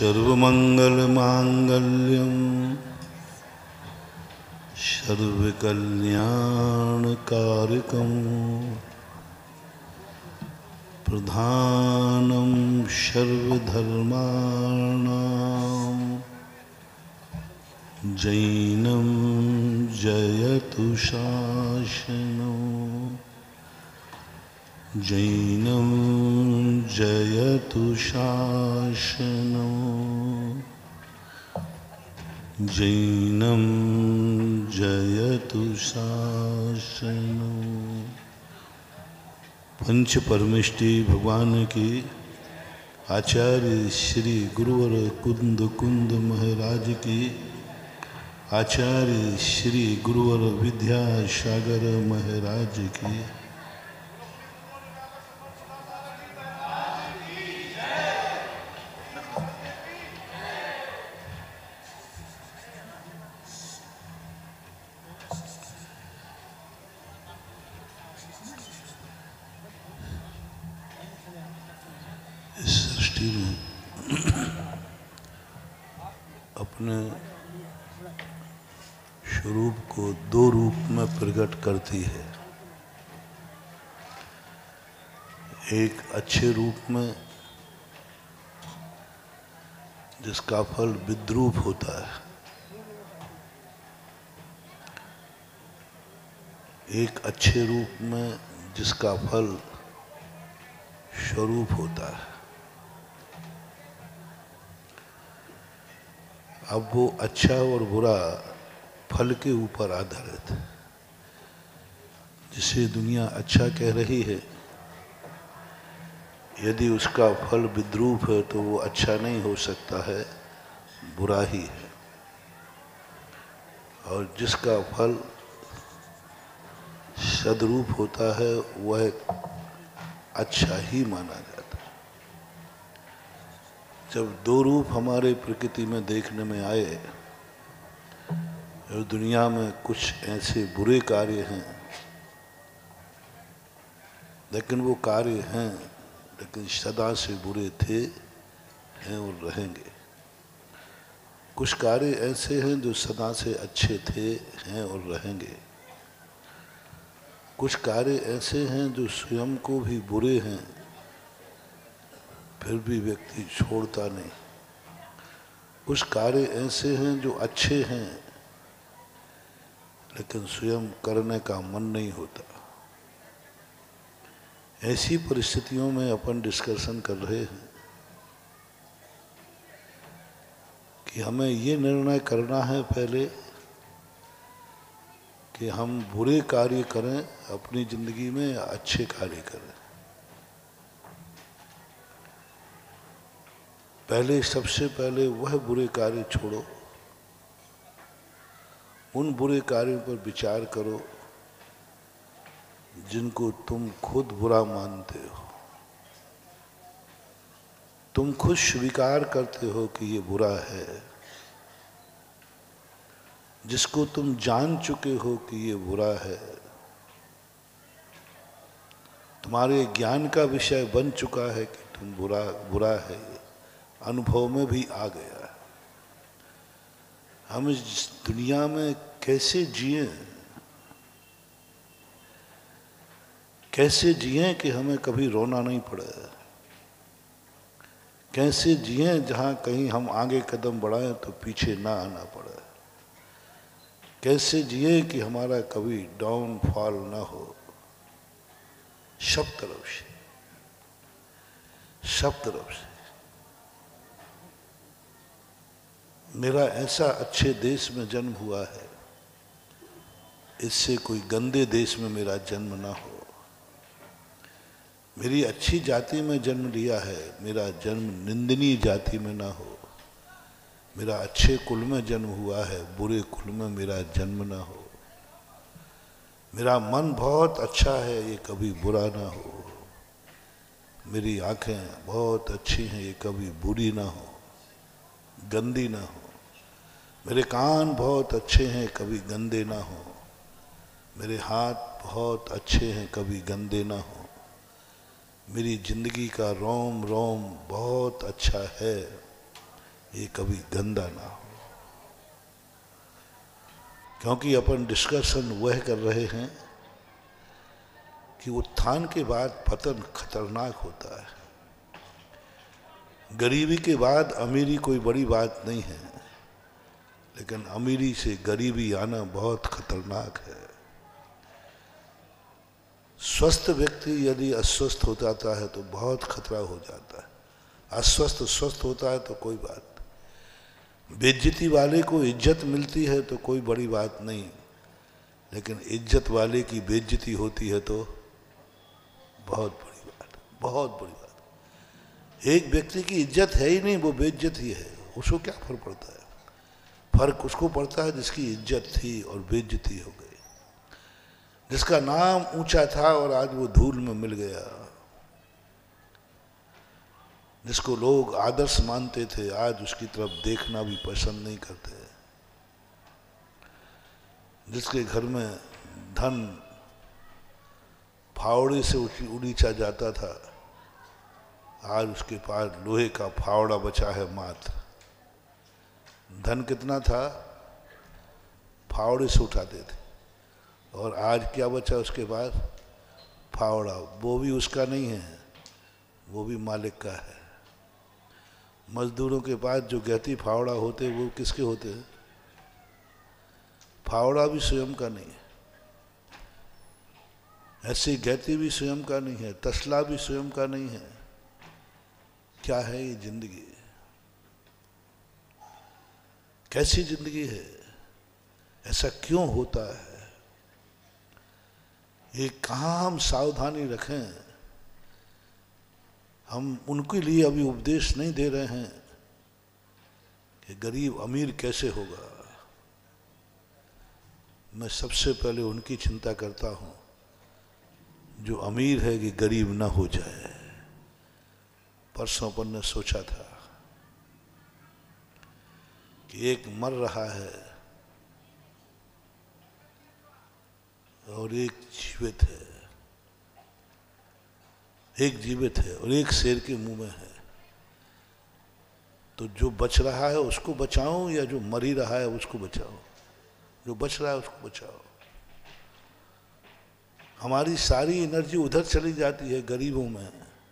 सर्वमंगलमांगल्यं सर्वकल्याणकारकं प्रधानं सर्वधर्माणां जैनं जयतु शासनो जैनं जयतु शासनो जैनं जयतु शासनो। पंच परमेष्टि भगवान की आचार्य श्री गुरुवर कुंद कुंद महाराज की आचार्य श्री गुरुवर विद्यासागर महाराज की सृष्टि में अपने स्वरूप को दो रूप में प्रकट करती है। एक अच्छे रूप में जिसका फल विद्रूप होता है, एक अच्छे रूप में जिसका फल स्वरूप होता है। अब वो अच्छा और बुरा फल के ऊपर आधारित है। जिसे दुनिया अच्छा कह रही है, यदि उसका फल विद्रूप है तो वो अच्छा नहीं हो सकता है, बुरा ही है। और जिसका फल सद्रूप होता है वह अच्छा ही माना जाता है। जब दो रूप हमारे प्रकृति में देखने में आए और दुनिया में कुछ ऐसे बुरे कार्य हैं, लेकिन वो कार्य हैं लेकिन सदा से बुरे थे, हैं और रहेंगे। कुछ कार्य ऐसे हैं जो सदा से अच्छे थे, हैं और रहेंगे। कुछ कार्य ऐसे हैं जो स्वयं को भी बुरे हैं फिर भी व्यक्ति छोड़ता नहीं। कुछ कार्य ऐसे हैं जो अच्छे हैं लेकिन स्वयं करने का मन नहीं होता। ऐसी परिस्थितियों में अपन डिस्कशन कर रहे हैं कि हमें ये निर्णय करना है पहले कि हम बुरे कार्य करें अपनी जिंदगी में या अच्छे कार्य करें। पहले सबसे पहले वह बुरे कार्य छोड़ो, उन बुरे कार्यों पर विचार करो जिनको तुम खुद बुरा मानते हो। तुम खुद स्वीकार करते हो कि ये बुरा है। जिसको तुम जान चुके हो कि ये बुरा है, तुम्हारे ज्ञान का विषय बन चुका है कि तुम बुरा है, अनुभव में भी आ गया है। हम इस दुनिया में कैसे जिए, कैसे जिए कि हमें कभी रोना नहीं पड़े। कैसे जिए जहाँ कहीं हम आगे कदम बढ़ाएं तो पीछे ना आना पड़े। कैसे जिए कि हमारा कभी डाउनफॉल ना हो। सब तरफ से मेरा ऐसा अच्छे देश में जन्म हुआ है, इससे कोई गंदे देश में मेरा जन्म ना हो। मेरी अच्छी जाति में जन्म लिया है, मेरा जन्म निंदनीय जाति में ना हो। मेरा अच्छे कुल में जन्म हुआ है, बुरे कुल में मेरा जन्म ना हो। मेरा मन बहुत अच्छा है, ये कभी बुरा ना हो। मेरी आंखें बहुत अच्छी हैं, ये कभी बुरी ना हो, गंदी ना हो। मेरे कान बहुत अच्छे हैं, कभी गंदे ना हो। मेरे हाथ बहुत अच्छे हैं, कभी गंदे ना हो। मेरी जिंदगी का रोम रोम बहुत अच्छा है, ये कभी गंदा ना हो। क्योंकि अपन डिस्कशन वह कर रहे हैं कि उत्थान के बाद पतन खतरनाक होता है। गरीबी के बाद अमीरी कोई बड़ी बात नहीं है, लेकिन अमीरी से गरीबी आना बहुत खतरनाक है। स्वस्थ व्यक्ति यदि अस्वस्थ हो जाता है तो बहुत खतरा हो जाता है। अस्वस्थ स्वस्थ होता है तो कोई बात। बेइज्जती वाले को इज्जत मिलती है तो कोई बड़ी बात नहीं, लेकिन इज्जत वाले की बेइज्जती होती है तो बहुत बड़ी बात, बहुत बड़ी बात। एक व्यक्ति की इज्जत है ही नहीं, वो बेइज्जत ही है, उसको क्या फर्क पड़ता है? फर्क उसको पड़ता है जिसकी इज्जत थी और बेइज्जती हो गई, जिसका नाम ऊंचा था और आज वो धूल में मिल गया, जिसको लोग आदर्श मानते थे आज उसकी तरफ देखना भी पसंद नहीं करते, जिसके घर में धन फावड़े से उड़ीचा जाता था, आज उसके पास लोहे का फावड़ा बचा है मात्र। धन कितना था? फावड़े से उठाते थे, और आज क्या बचा उसके पास? फावड़ा। वो भी उसका नहीं है, वो भी मालिक का है। मजदूरों के पास जो गहती फावड़ा होते वो किसके होते हैं? फावड़ा भी स्वयं का नहीं है, ऐसी गहती भी स्वयं का नहीं है, तसला भी स्वयं का नहीं है। क्या है ये जिंदगी? कैसी जिंदगी है? ऐसा क्यों होता है? ये कहाँ हम सावधानी रखें? हम उनके लिए अभी उपदेश नहीं दे रहे हैं कि गरीब अमीर कैसे होगा। मैं सबसे पहले उनकी चिंता करता हूं जो अमीर है कि गरीब ना हो जाए। परसों अपन ने सोचा था कि एक मर रहा है और एक जीवित है, एक जीवित है और एक शेर के मुंह में है। तो जो बच रहा है उसको बचाओ या जो मर ही रहा है उसको बचाओ? जो बच रहा है उसको बचाओ। हमारी सारी एनर्जी उधर चली जाती है गरीबों में।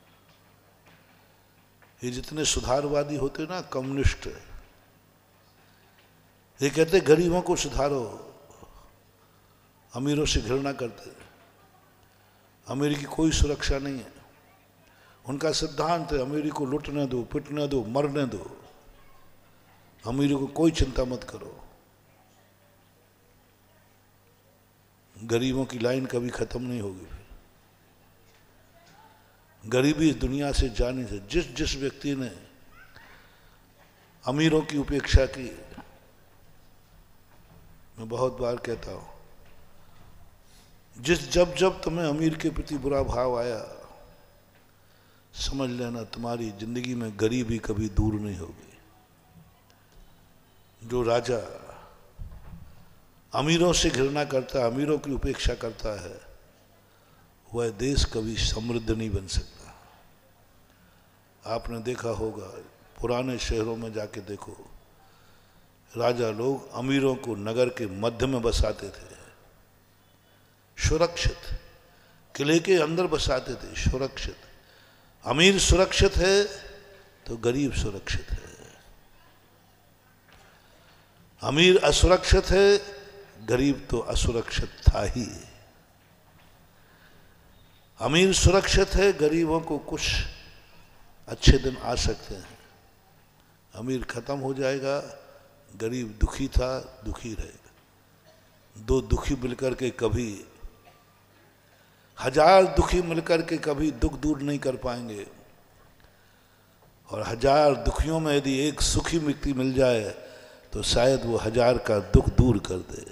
ये जितने सुधारवादी होते ना, कम्युनिस्ट, ये कहते गरीबों को सुधारो, अमीरों से घृणा करते। अमीर की कोई सुरक्षा नहीं है। उनका सिद्धांत है अमीरी को लुटने दो, पिटने दो, मरने दो, अमीरी को कोई चिंता मत करो। गरीबों की लाइन कभी खत्म नहीं होगी। गरीबी इस दुनिया से जाने से जिस व्यक्ति ने अमीरों की उपेक्षा की, मैं बहुत बार कहता हूं, जब तुम्हें अमीर के प्रति बुरा भाव आया, समझ लेना तुम्हारी जिंदगी में गरीबी कभी दूर नहीं होगी। जो राजा अमीरों से घृणा करता है, अमीरों की उपेक्षा करता है, वह देश कभी समृद्ध नहीं बन सकता। आपने देखा होगा, पुराने शहरों में जाके देखो, राजा लोग अमीरों को नगर के मध्य में बसाते थे, सुरक्षित, किले के अंदर बसाते थे, सुरक्षित। अमीर सुरक्षित है तो गरीब सुरक्षित है। अमीर असुरक्षित है, गरीब तो असुरक्षित था ही। अमीर सुरक्षित है, गरीबों को कुछ अच्छे दिन आ सकते हैं। अमीर खत्म हो जाएगा, गरीब दुखी था, दुखी रहेगा। दो दुखी मिलकर के कभी, हजार दुखी मिलकर के कभी दुख दूर नहीं कर पाएंगे। और हजार दुखियों में यदि एक सुखी व्यक्ति मिल जाए तो शायद वो हजार का दुख दूर कर दे।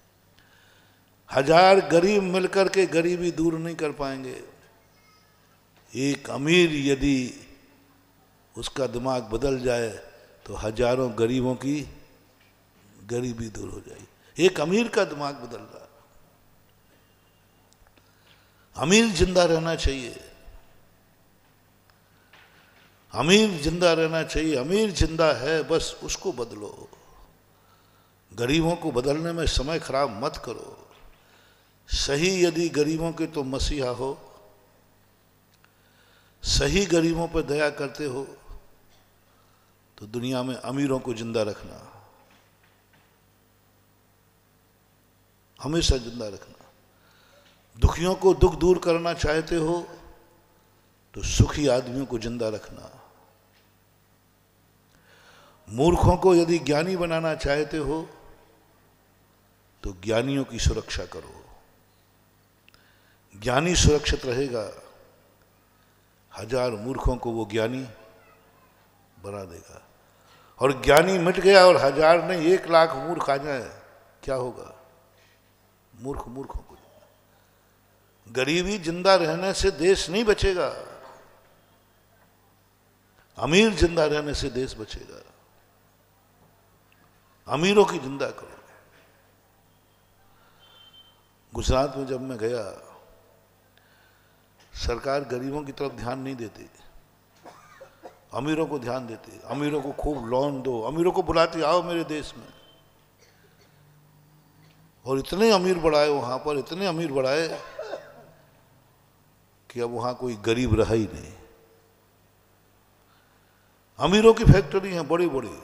हजार गरीब मिलकर के गरीबी दूर नहीं कर पाएंगे। एक अमीर यदि उसका दिमाग बदल जाए तो हजारों गरीबों की गरीबी दूर हो जाएगी। एक अमीर का दिमाग बदल रहा। अमीर जिंदा रहना चाहिए। अमीर जिंदा रहना चाहिए, अमीर जिंदा है बस उसको बदलो, गरीबों को बदलने में समय खराब मत करो। सही यदि गरीबों के तो मसीहा हो, सही गरीबों पर दया करते हो तो दुनिया में अमीरों को जिंदा रखना, हमेशा जिंदा रखना। दुखियों को दुख दूर करना चाहते हो तो सुखी आदमियों को जिंदा रखना। मूर्खों को यदि ज्ञानी बनाना चाहते हो तो ज्ञानियों की सुरक्षा करो। ज्ञानी सुरक्षित रहेगा, हजार मूर्खों को वो ज्ञानी बना देगा। और ज्ञानी मिट गया और हजार नहीं 1,00,000 मूर्ख आ जाए, क्या होगा? मूर्ख मूर्खों को। गरीबी जिंदा रहने से देश नहीं बचेगा, अमीर जिंदा रहने से देश बचेगा। अमीरों की जिंदा करो। गुजरात में जब मैं गया, सरकार गरीबों की तरफ ध्यान नहीं देती, अमीरों को ध्यान देती। अमीरों को खूब लोन दो, अमीरों को बुलाती, आओ मेरे देश में। और इतने अमीर बढ़ाए वहां पर, इतने अमीर बढ़ाए कि अब वहां कोई गरीब रहा ही नहीं। अमीरों की फैक्ट्री हैं बड़ी बड़ी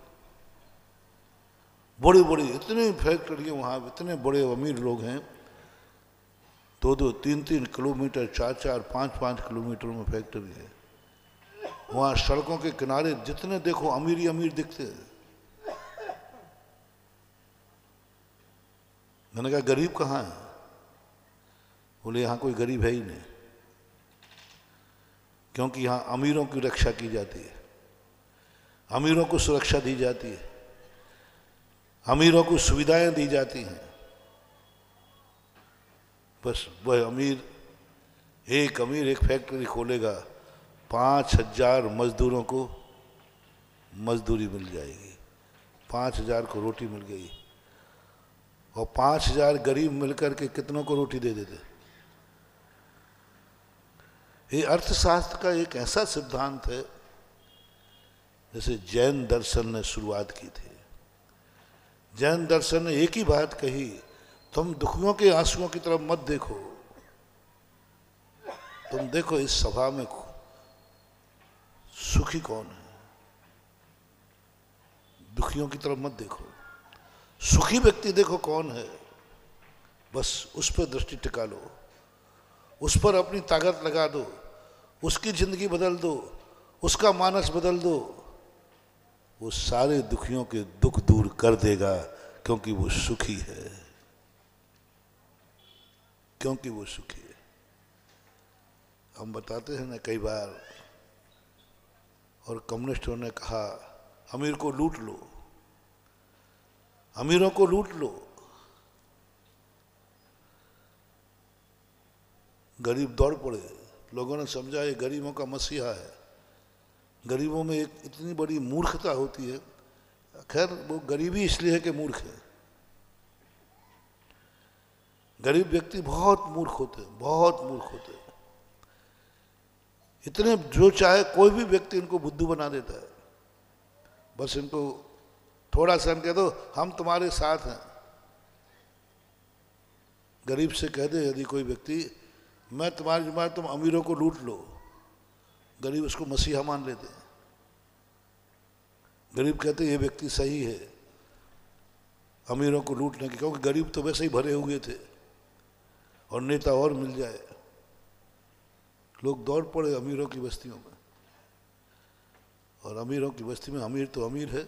बड़ी बड़ी, इतनी फैक्ट्री वहां, इतने बड़े अमीर लोग हैं। 2-2, 3-3 किलोमीटर, 4-4, 5-5 किलोमीटर में फैक्ट्री है। वहां सड़कों के किनारे जितने देखो अमीर ही अमीर दिखते हैं। मैंने कहा गरीब कहाँ है? बोले यहां कोई गरीब है ही नहीं, क्योंकि यहां अमीरों की रक्षा की जाती है, अमीरों को सुरक्षा दी जाती है, अमीरों को सुविधाएं दी जाती हैं। बस वह अमीर, एक अमीर एक फैक्ट्री खोलेगा, 5,000 मजदूरों को मजदूरी मिल जाएगी, 5,000 को रोटी मिल गई। और 5,000 गरीब मिलकर के कितनों को रोटी दे देते? ये अर्थशास्त्र का एक ऐसा सिद्धांत है जैसे जैन दर्शन ने शुरुआत की थी। जैन दर्शन ने एक ही बात कही, तुम दुखियों के आंसुओं की तरफ मत देखो। तुम देखो इस सभा में सुखी कौन है, दुखियों की तरफ मत देखो। सुखी व्यक्ति देखो कौन है, बस उस पर दृष्टि टिका लो, उस पर अपनी ताकत लगा दो, उसकी जिंदगी बदल दो, उसका मानस बदल दो। वो सारे दुखियों के दुख दूर कर देगा, क्योंकि वो सुखी है, क्योंकि वो सुखी है। हम बताते हैं ना कई बार, और कम्युनिस्टों ने कहा अमीर को लूट लो, अमीरों को लूट लो, गरीब दौड़ पड़े। लोगों ने समझा ये गरीबों का मसीहा है। गरीबों में एक इतनी बड़ी मूर्खता होती है। खैर वो गरीबी इसलिए है कि मूर्ख है। गरीब व्यक्ति बहुत मूर्ख होते हैं, बहुत मूर्ख होते हैं। इतने जो चाहे कोई भी व्यक्ति इनको बुद्धू बना देता है। बस इनको थोड़ा सा कह दो हम तुम्हारे साथ हैं। गरीब से कह दे यदि कोई व्यक्ति मैं तुम्हारी जिम्मेदारी, तुम अमीरों को लूट लो, गरीब उसको मसीहा मान लेते हैं। गरीब कहते ये व्यक्ति सही है अमीरों को लूटने की, क्योंकि गरीब तो वैसे ही भरे हुए थे और नेता और मिल जाए। लोग दौड़ पड़े अमीरों की बस्तियों में, और अमीरों की बस्ती में अमीर तो अमीर है।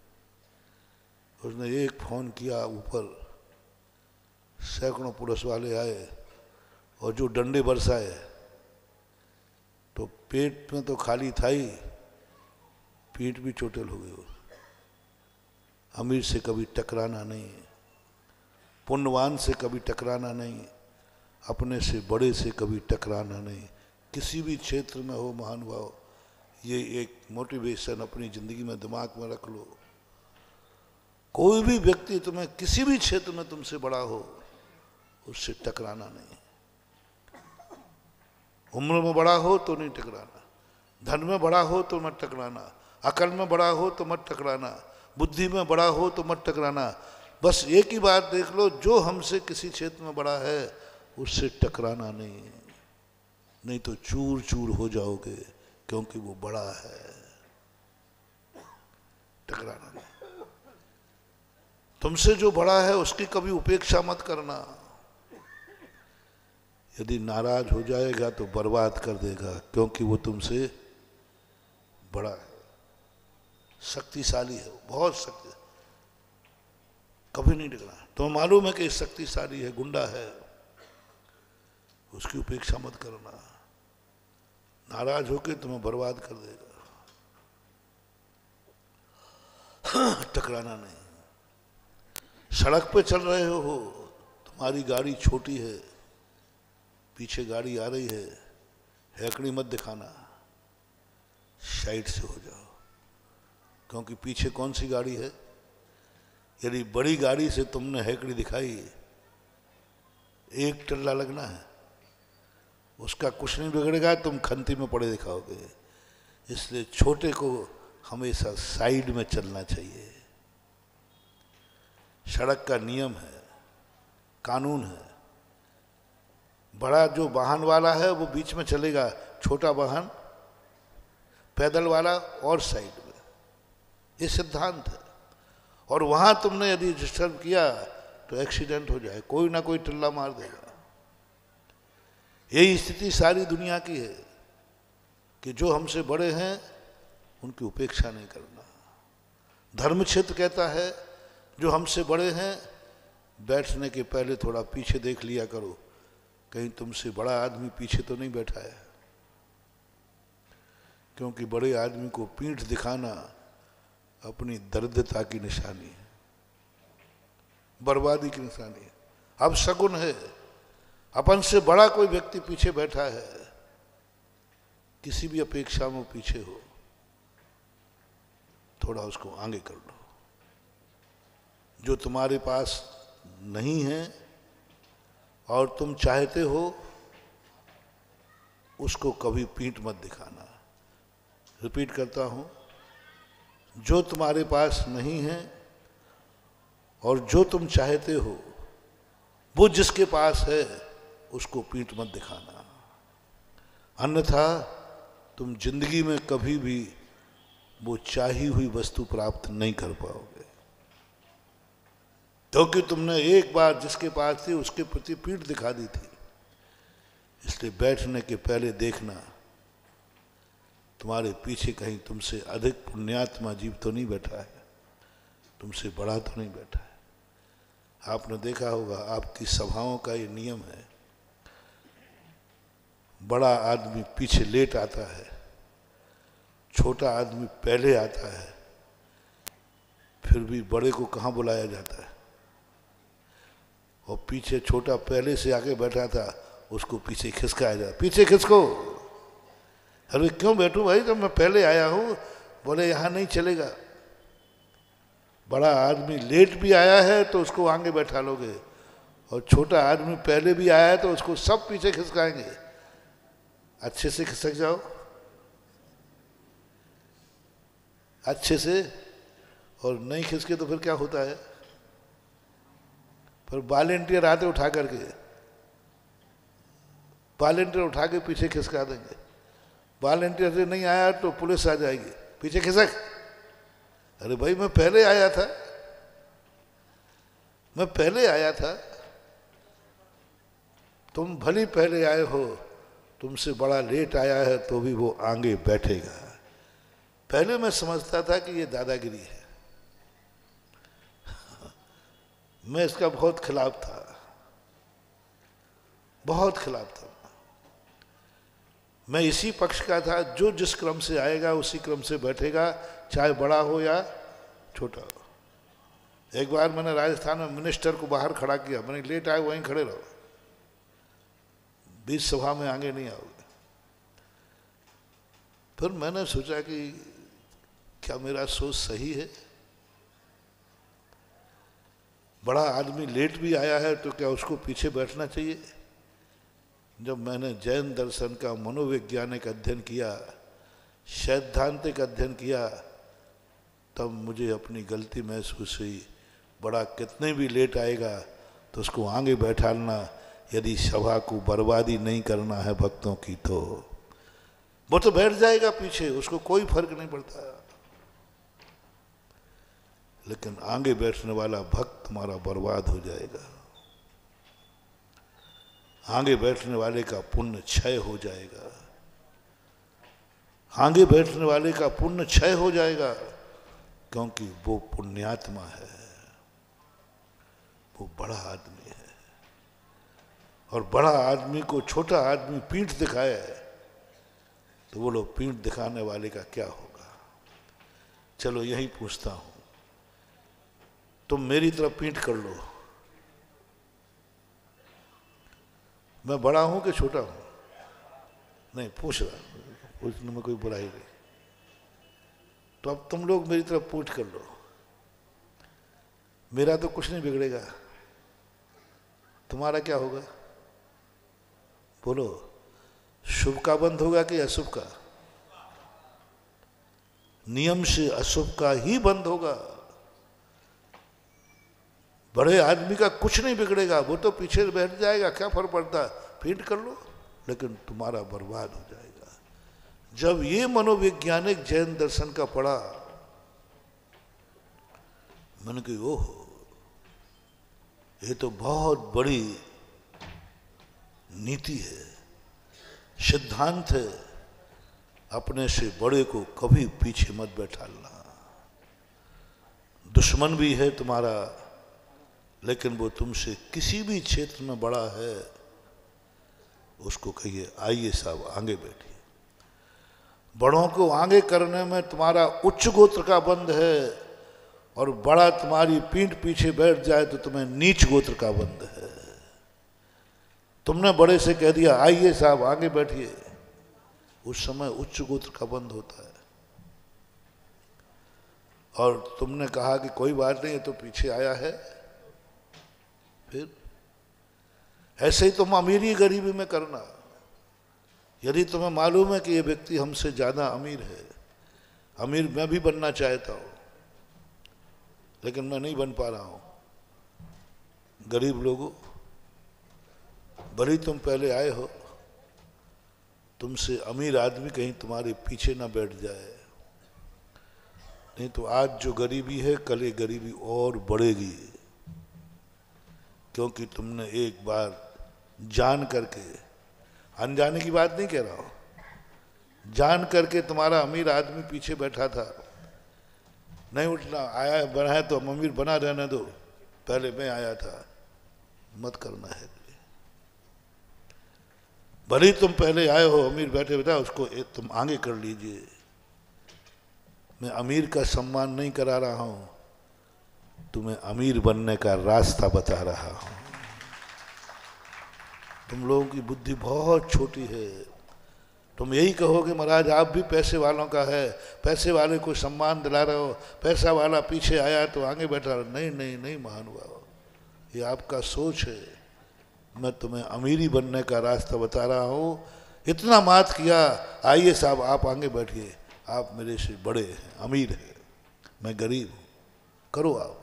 उसने एक फोन किया, ऊपर सैकड़ों पुलिस वाले आए और जो डंडे बरसाए, तो पेट में तो खाली था ही, पीठ भी चोटिल हो गई। अमीर से कभी टकराना नहीं, पुण्यवान से कभी टकराना नहीं, अपने से बड़े से कभी टकराना नहीं। किसी भी क्षेत्र में हो महानुभाव, ये एक मोटिवेशन अपनी जिंदगी में दिमाग में रख लो। कोई भी व्यक्ति तुम्हें किसी भी क्षेत्र में तुमसे बड़ा हो, उससे टकराना नहीं। उम्र में बड़ा हो तो नहीं टकराना, धन में बड़ा हो तो मत टकराना, अकल में बड़ा हो तो मत टकराना, बुद्धि में बड़ा हो तो मत टकराना। बस एक ही बात देख लो, जो हमसे किसी क्षेत्र में बड़ा है उससे टकराना नहीं, नहीं तो चूर चूर हो जाओगे, क्योंकि वो बड़ा है। टकराना नहीं। तुमसे जो बड़ा है उसकी कभी उपेक्षा मत करना। यदि नाराज हो जाएगा तो बर्बाद कर देगा, क्योंकि वो तुमसे बड़ा है, शक्तिशाली है, बहुत शक्ति, कभी नहीं टकराना। तुम्हें मालूम है कि शक्तिशाली है, गुंडा है, उसकी उपेक्षा मत करना, नाराज होकर तुम्हें बर्बाद कर देगा। टकराना नहीं। सड़क पे चल रहे हो, तुम्हारी गाड़ी छोटी है, पीछे गाड़ी आ रही है, हैकड़ी मत दिखाना, साइड से हो जाओ, क्योंकि पीछे कौन सी गाड़ी है। यदि बड़ी गाड़ी से तुमने हैकड़ी दिखाई, एक टल्ला लगना है, उसका कुछ नहीं बिगड़ेगा, तुम खंती में पड़े दिखाओगे। इसलिए छोटे को हमेशा साइड में चलना चाहिए। सड़क का नियम है, कानून है। बड़ा जो वाहन वाला है वो बीच में चलेगा, छोटा वाहन पैदल वाला और साइड में, ये सिद्धांत है। और वहां तुमने यदि डिस्टर्ब किया तो एक्सीडेंट हो जाए, कोई ना कोई टल्ला मार देगा। यही स्थिति सारी दुनिया की है कि जो हमसे बड़े हैं उनकी उपेक्षा नहीं करना। धर्म क्षेत्र कहता है जो हमसे बड़े हैं, बैठने के पहले थोड़ा पीछे देख लिया करो, कहीं तुमसे बड़ा आदमी पीछे तो नहीं बैठा है, क्योंकि बड़े आदमी को पीठ दिखाना अपनी दरिद्रता की निशानी है, बर्बादी की निशानी है। अब शगुन है, अपन से बड़ा कोई व्यक्ति पीछे बैठा है, किसी भी अपेक्षा में पीछे हो, थोड़ा उसको आगे कर लो। जो तुम्हारे पास नहीं है और तुम चाहते हो, उसको कभी पीठ मत दिखाना। रिपीट करता हूं, जो तुम्हारे पास नहीं है और जो तुम चाहते हो, वो जिसके पास है उसको पीठ मत दिखाना, अन्यथा तुम जिंदगी में कभी भी वो चाही हुई वस्तु प्राप्त नहीं कर पाओगे। क्योंकि तुमने एक बार जिसके पास थी उसके प्रति पीठ दिखा दी थी। इसलिए बैठने के पहले देखना तुम्हारे पीछे कहीं तुमसे अधिक पुण्यात्मा जीव तो नहीं बैठा है, तुमसे बड़ा तो नहीं बैठा है। आपने देखा होगा, आपकी सभाओं का ये नियम है, बड़ा आदमी पीछे लेट आता है, छोटा आदमी पहले आता है, फिर भी बड़े को कहाँ बुलाया जाता है। और पीछे छोटा पहले से आके बैठा था, उसको पीछे खिसकाया जाता, पीछे खिसको। अरे क्यों बैठूं भाई, जब मैं पहले आया हूं। बोले यहाँ नहीं चलेगा, बड़ा आदमी लेट भी आया है तो उसको आगे बैठा लोगे, और छोटा आदमी पहले भी आया है तो उसको सब पीछे खिसकाएंगे। अच्छे से खिसक जाओ, अच्छे से, और नहीं खिसके तो फिर क्या होता है, फिर वॉलेंटियर आते उठा करके, वॉलेंटियर उठा के पीछे खिसका देंगे। वॉलेंटियर से नहीं आया तो पुलिस आ जाएगी, पीछे खिसक। अरे भाई मैं पहले आया था, मैं पहले आया था, तुम भली पहले आए हो, तुमसे बड़ा लेट आया है तो भी वो आगे बैठेगा। पहले मैं समझता था कि ये दादागिरी है, मैं इसका बहुत खिलाफ था, बहुत खिलाफ था। मैं इसी पक्ष का था, जो जिस क्रम से आएगा उसी क्रम से बैठेगा, चाहे बड़ा हो या छोटा हो। एक बार मैंने राजस्थान में मिनिस्टर को बाहर खड़ा किया, मैंने लेट आए वहीं खड़े रहो, बीच सभा में आगे नहीं आओगे। फिर मैंने सोचा कि क्या मेरा सोच सही है, बड़ा आदमी लेट भी आया है तो क्या उसको पीछे बैठना चाहिए। जब मैंने जैन दर्शन का मनोवैज्ञानिक अध्ययन किया सैद्धांतिक अध्ययन किया तब मुझे अपनी गलती महसूस हुई। बड़ा कितने भी लेट आएगा तो उसको आगे बैठाना, यदि सभा को बर्बादी नहीं करना है भक्तों की तो वो तो बैठ जाएगा पीछे, उसको कोई फर्क नहीं पड़ता। लेकिन आगे बैठने वाला भक्त तुम्हारा बर्बाद हो जाएगा, आगे बैठने वाले का पुण्य क्षय हो जाएगा, आगे बैठने वाले का पुण्य क्षय हो जाएगा, क्योंकि वो पुण्यात्मा है, वो बड़ा आदमी है। और बड़ा आदमी को छोटा आदमी पीठ दिखाए तो वो लोग पीठ दिखाने वाले का क्या होगा। चलो यही पूछता हूं, तुम मेरी तरफ पीठ कर लो, मैं बड़ा हूं कि छोटा हूं? नहीं पूछ रहा, पूछने में कोई बुराई नहीं। तो अब तुम लोग मेरी तरफ पीठ कर लो, मेरा तो कुछ नहीं बिगड़ेगा, तुम्हारा क्या होगा? बोलो, शुभ का बंद होगा कि अशुभ का? नियम से अशुभ का ही बंद होगा। बड़े आदमी का कुछ नहीं बिगड़ेगा, वो तो पीछे बैठ जाएगा, क्या फर्क पड़ता, पीठ कर लो, लेकिन तुम्हारा बर्बाद हो जाएगा। जब ये मनोवैज्ञानिक जैन दर्शन का पढ़ा, मैंने कहा ओहो, ये तो बहुत बड़ी नीति है, सिद्धांत है। अपने से बड़े को कभी पीछे मत बैठाना। दुश्मन भी है तुम्हारा, लेकिन वो तुमसे किसी भी क्षेत्र में बड़ा है, उसको कहिए आइए साहब आगे बैठिए। बड़ों को आगे करने में तुम्हारा उच्च गोत्र का बंध है, और बड़ा तुम्हारी पीठ पीछे बैठ जाए तो तुम्हें नीच गोत्र का बंध है। तुमने बड़े से कह दिया आइए साहब आगे बैठिए, उस समय उच्च गोत्र का बंध होता है। और तुमने कहा कि कोई बात नहीं, तो पीछे आया है, फिर ऐसे ही तुम अमीरी गरीबी में करना। यदि तुम्हें मालूम है कि ये व्यक्ति हमसे ज्यादा अमीर है, अमीर मैं भी बनना चाहता हूं लेकिन मैं नहीं बन पा रहा हूं। गरीब लोगों, भले तुम पहले आए हो, तुमसे अमीर आदमी कहीं तुम्हारे पीछे ना बैठ जाए, नहीं तो आज जो गरीबी है कल ये गरीबी और बढ़ेगी। क्योंकि तुमने एक बार जान करके, अनजाने की बात नहीं कह रहा हूं, जान करके तुम्हारा अमीर आदमी पीछे बैठा था, नहीं उठना, आया बना है तो अमीर बना रहने दो, पहले मैं आया था, मत करना है। भले तुम पहले आए हो, अमीर बैठे बैठा, उसको तुम आगे कर लीजिए। मैं अमीर का सम्मान नहीं करा रहा हूं, तुम्हें अमीर बनने का रास्ता बता रहा हूं। तुम लोगों की बुद्धि बहुत छोटी है। तुम यही कहोगे महाराज आप भी पैसे वालों का है, पैसे वाले को सम्मान दिला रहे हो, पैसा वाला पीछे आया तो आगे बैठा रहो। नहीं नहीं नहीं महानुभाव, ये आपका सोच है। मैं तुम्हें अमीरी बनने का रास्ता बता रहा हूं। इतना मात किया, आइए साहब आप आगे बैठिए, आप मेरे से बड़े हैं, अमीर हैं, मैं गरीब हूं, करो आप।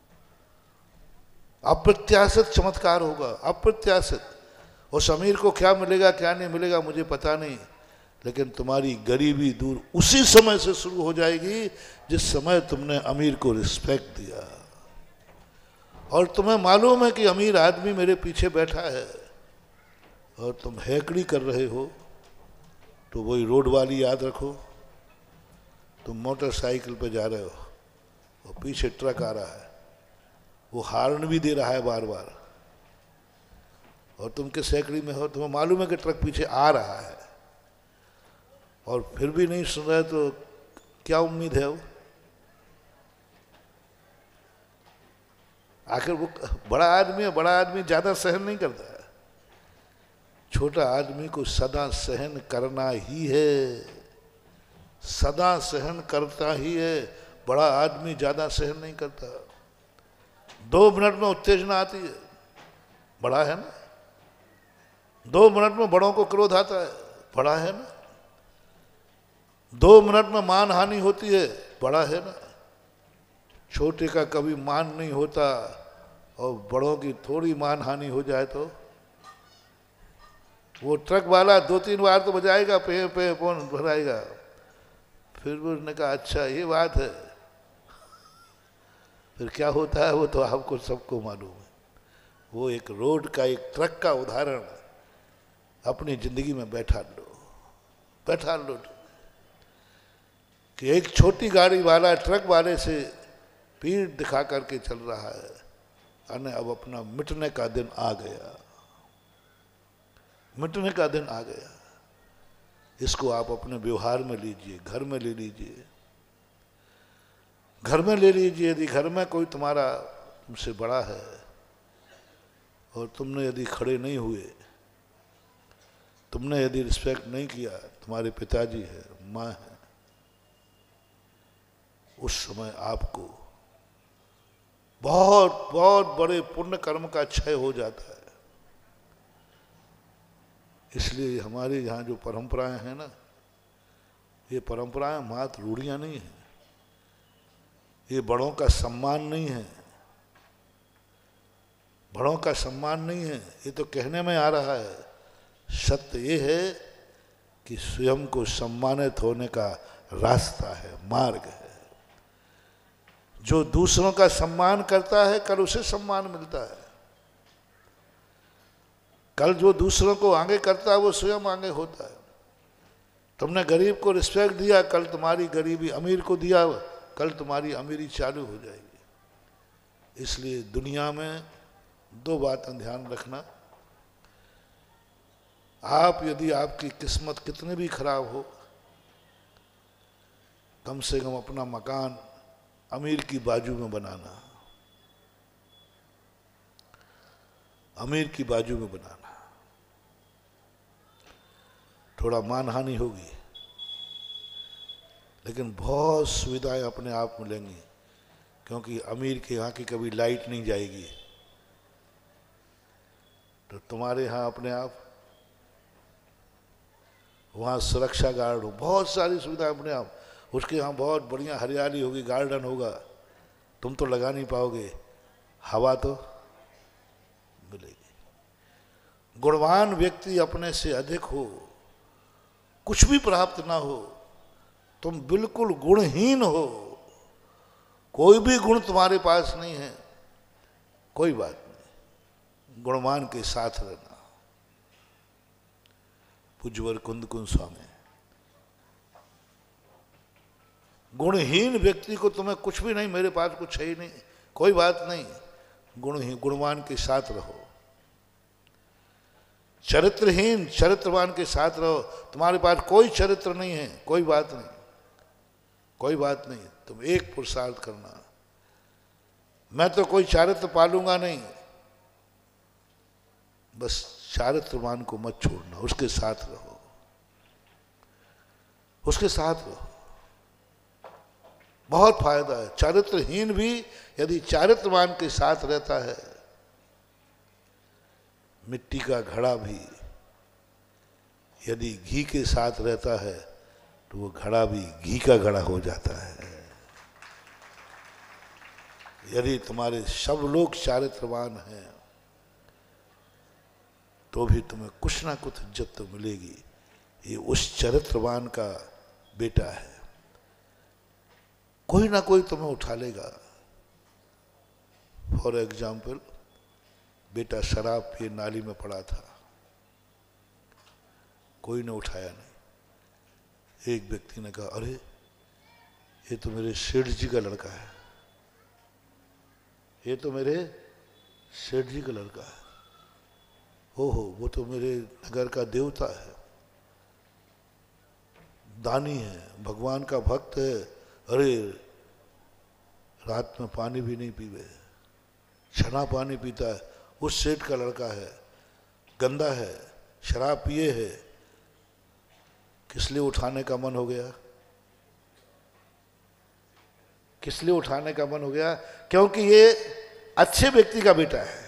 अप्रत्याशित चमत्कार होगा, अप्रत्याशित। उस अमीर को क्या मिलेगा क्या नहीं मिलेगा मुझे पता नहीं, लेकिन तुम्हारी गरीबी दूर उसी समय से शुरू हो जाएगी जिस समय तुमने अमीर को रिस्पेक्ट दिया। और तुम्हें मालूम है कि अमीर आदमी मेरे पीछे बैठा है और तुम हैकड़ी कर रहे हो, तो वही रोड वाली याद रखो। तुम मोटरसाइकिल पे जा रहे हो और पीछे ट्रक आ रहा है, वो हॉर्न भी दे रहा है बार बार, और तुम किस हैकड़ी में हो, तुम्हें मालूम है कि ट्रक पीछे आ रहा है, और फिर भी नहीं सुन रहे, तो क्या उम्मीद है? वो आखिर वो बड़ा आदमी है, बड़ा आदमी ज्यादा सहन नहीं करता है, छोटा आदमी को सदा सहन करना ही है, सदा सहन करता ही है। बड़ा आदमी ज्यादा सहन नहीं करता, 2 मिनट में उत्तेजना आती है, बड़ा है ना, 2 मिनट में बड़ों को क्रोध आता है, बड़ा है ना। 2 मिनट में मान हानि होती है, बड़ा है ना। छोटे का कभी मान नहीं होता, और बड़ों की थोड़ी मान हानि हो जाए तो वो ट्रक वाला 2-3 बार तो बजाएगा, पे पे कौन भराएगा। फिर उसने कहा अच्छा ये बात है। फिर क्या होता है वो तो आपको सबको मालूम है। वो एक रोड का, एक ट्रक का उदाहरण अपनी जिंदगी में बैठा लो कि एक छोटी गाड़ी वाला ट्रक वाले से पीठ दिखा करके चल रहा है, अने अब अपना मिटने का दिन आ गया, मिटने का दिन आ गया। इसको आप अपने व्यवहार में लीजिए, घर में ले लीजिए, घर में ले लीजिए। यदि घर में कोई तुम्हारा तुमसे बड़ा है और तुमने यदि खड़े नहीं हुए, तुमने यदि रिस्पेक्ट नहीं किया, तुम्हारे पिताजी है, माँ है, उस समय आपको बहुत बहुत बड़े पुण्य कर्म का क्षय हो जाता है। इसलिए हमारे यहाँ जो परंपराएं हैं ना, ये परंपराएं मात्र रूढ़ियां नहीं है, ये बड़ों का सम्मान नहीं है, बड़ों का सम्मान नहीं है, ये तो कहने में आ रहा है। सत्य ये है कि स्वयं को सम्मानित होने का रास्ता है, मार्ग है। जो दूसरों का सम्मान करता है, कल उसे सम्मान मिलता है। कल जो दूसरों को आगे करता है वो स्वयं आगे होता है। तुमने गरीब को रिस्पेक्ट दिया, कल तुम्हारी गरीबी, अमीर को दिया, कल तुम्हारी अमीरी चालू हो जाएगी। इसलिए दुनिया में 2 बातें ध्यान रखना। आप यदि आपकी किस्मत कितनी भी खराब हो, कम से कम अपना मकान अमीर की बाजू में बनाना, अमीर की बाजू में बनाना। थोड़ा मानहानि होगी, लेकिन बहुत सुविधाएं अपने आप मिलेंगी, क्योंकि अमीर के यहाँ की कभी लाइट नहीं जाएगी, तो तुम्हारे यहाँ अपने आप वहाँ सुरक्षा गार्ड हो, बहुत सारी सुविधाएं अपने आप। उसके यहाँ बहुत बढ़िया हरियाली होगी, गार्डन होगा, तुम तो लगा नहीं पाओगे, हवा तो मिलेगी। गुणवान व्यक्ति अपने से अधिक हो, कुछ भी प्राप्त ना हो, तुम बिल्कुल गुणहीन हो, कोई भी गुण तुम्हारे पास नहीं है, कोई बात नहीं, गुणवान के साथ रहना। पूज्यवर कुंदकुंज स्वामी, गुणहीन व्यक्ति को तुम्हें कुछ भी नहीं, मेरे पास कुछ है ही नहीं, कोई बात नहीं, गुणहीन गुणवान के साथ रहो। चरित्रहीन चरित्रवान के साथ रहो। तुम्हारे पास कोई चरित्र नहीं है, कोई बात नहीं, कोई बात नहीं, तुम एक पुरुषार्थ करना, मैं तो कोई चारित्र पालूंगा नहीं, बस चारित्रवान को मत छोड़ना, उसके साथ रहो, उसके साथ रहो, बहुत फायदा है। चारित्रहीन भी यदि चारित्रवान के साथ रहता है, मिट्टी का घड़ा भी यदि घी के साथ रहता है, तो वो घड़ा भी घी का घड़ा हो जाता है। यदि तुम्हारे सब लोग चारित्रवान हैं, तो भी तुम्हें कुछ ना कुछ इज्जत तो मिलेगी। ये उस चरित्रवान का बेटा है, कोई ना कोई तुम्हें उठा लेगा। फॉर एग्जाम्पल, बेटा शराब पिए नाली में पड़ा था, कोई ने उठाया नहीं। एक व्यक्ति ने कहा, अरे ये तो मेरे सेठ जी का लड़का है, ये तो मेरे सेठ जी का लड़का है, ओहो वो तो मेरे नगर का देवता है, दानी है, भगवान का भक्त है, अरे रात में पानी भी नहीं पीवे, छना पानी पीता है, उस सेठ का लड़का है, गंदा है, शराब पिए है। किस लिए उठाने का मन हो गया? किस लिए उठाने का मन हो गया? क्योंकि ये अच्छे व्यक्ति का बेटा है।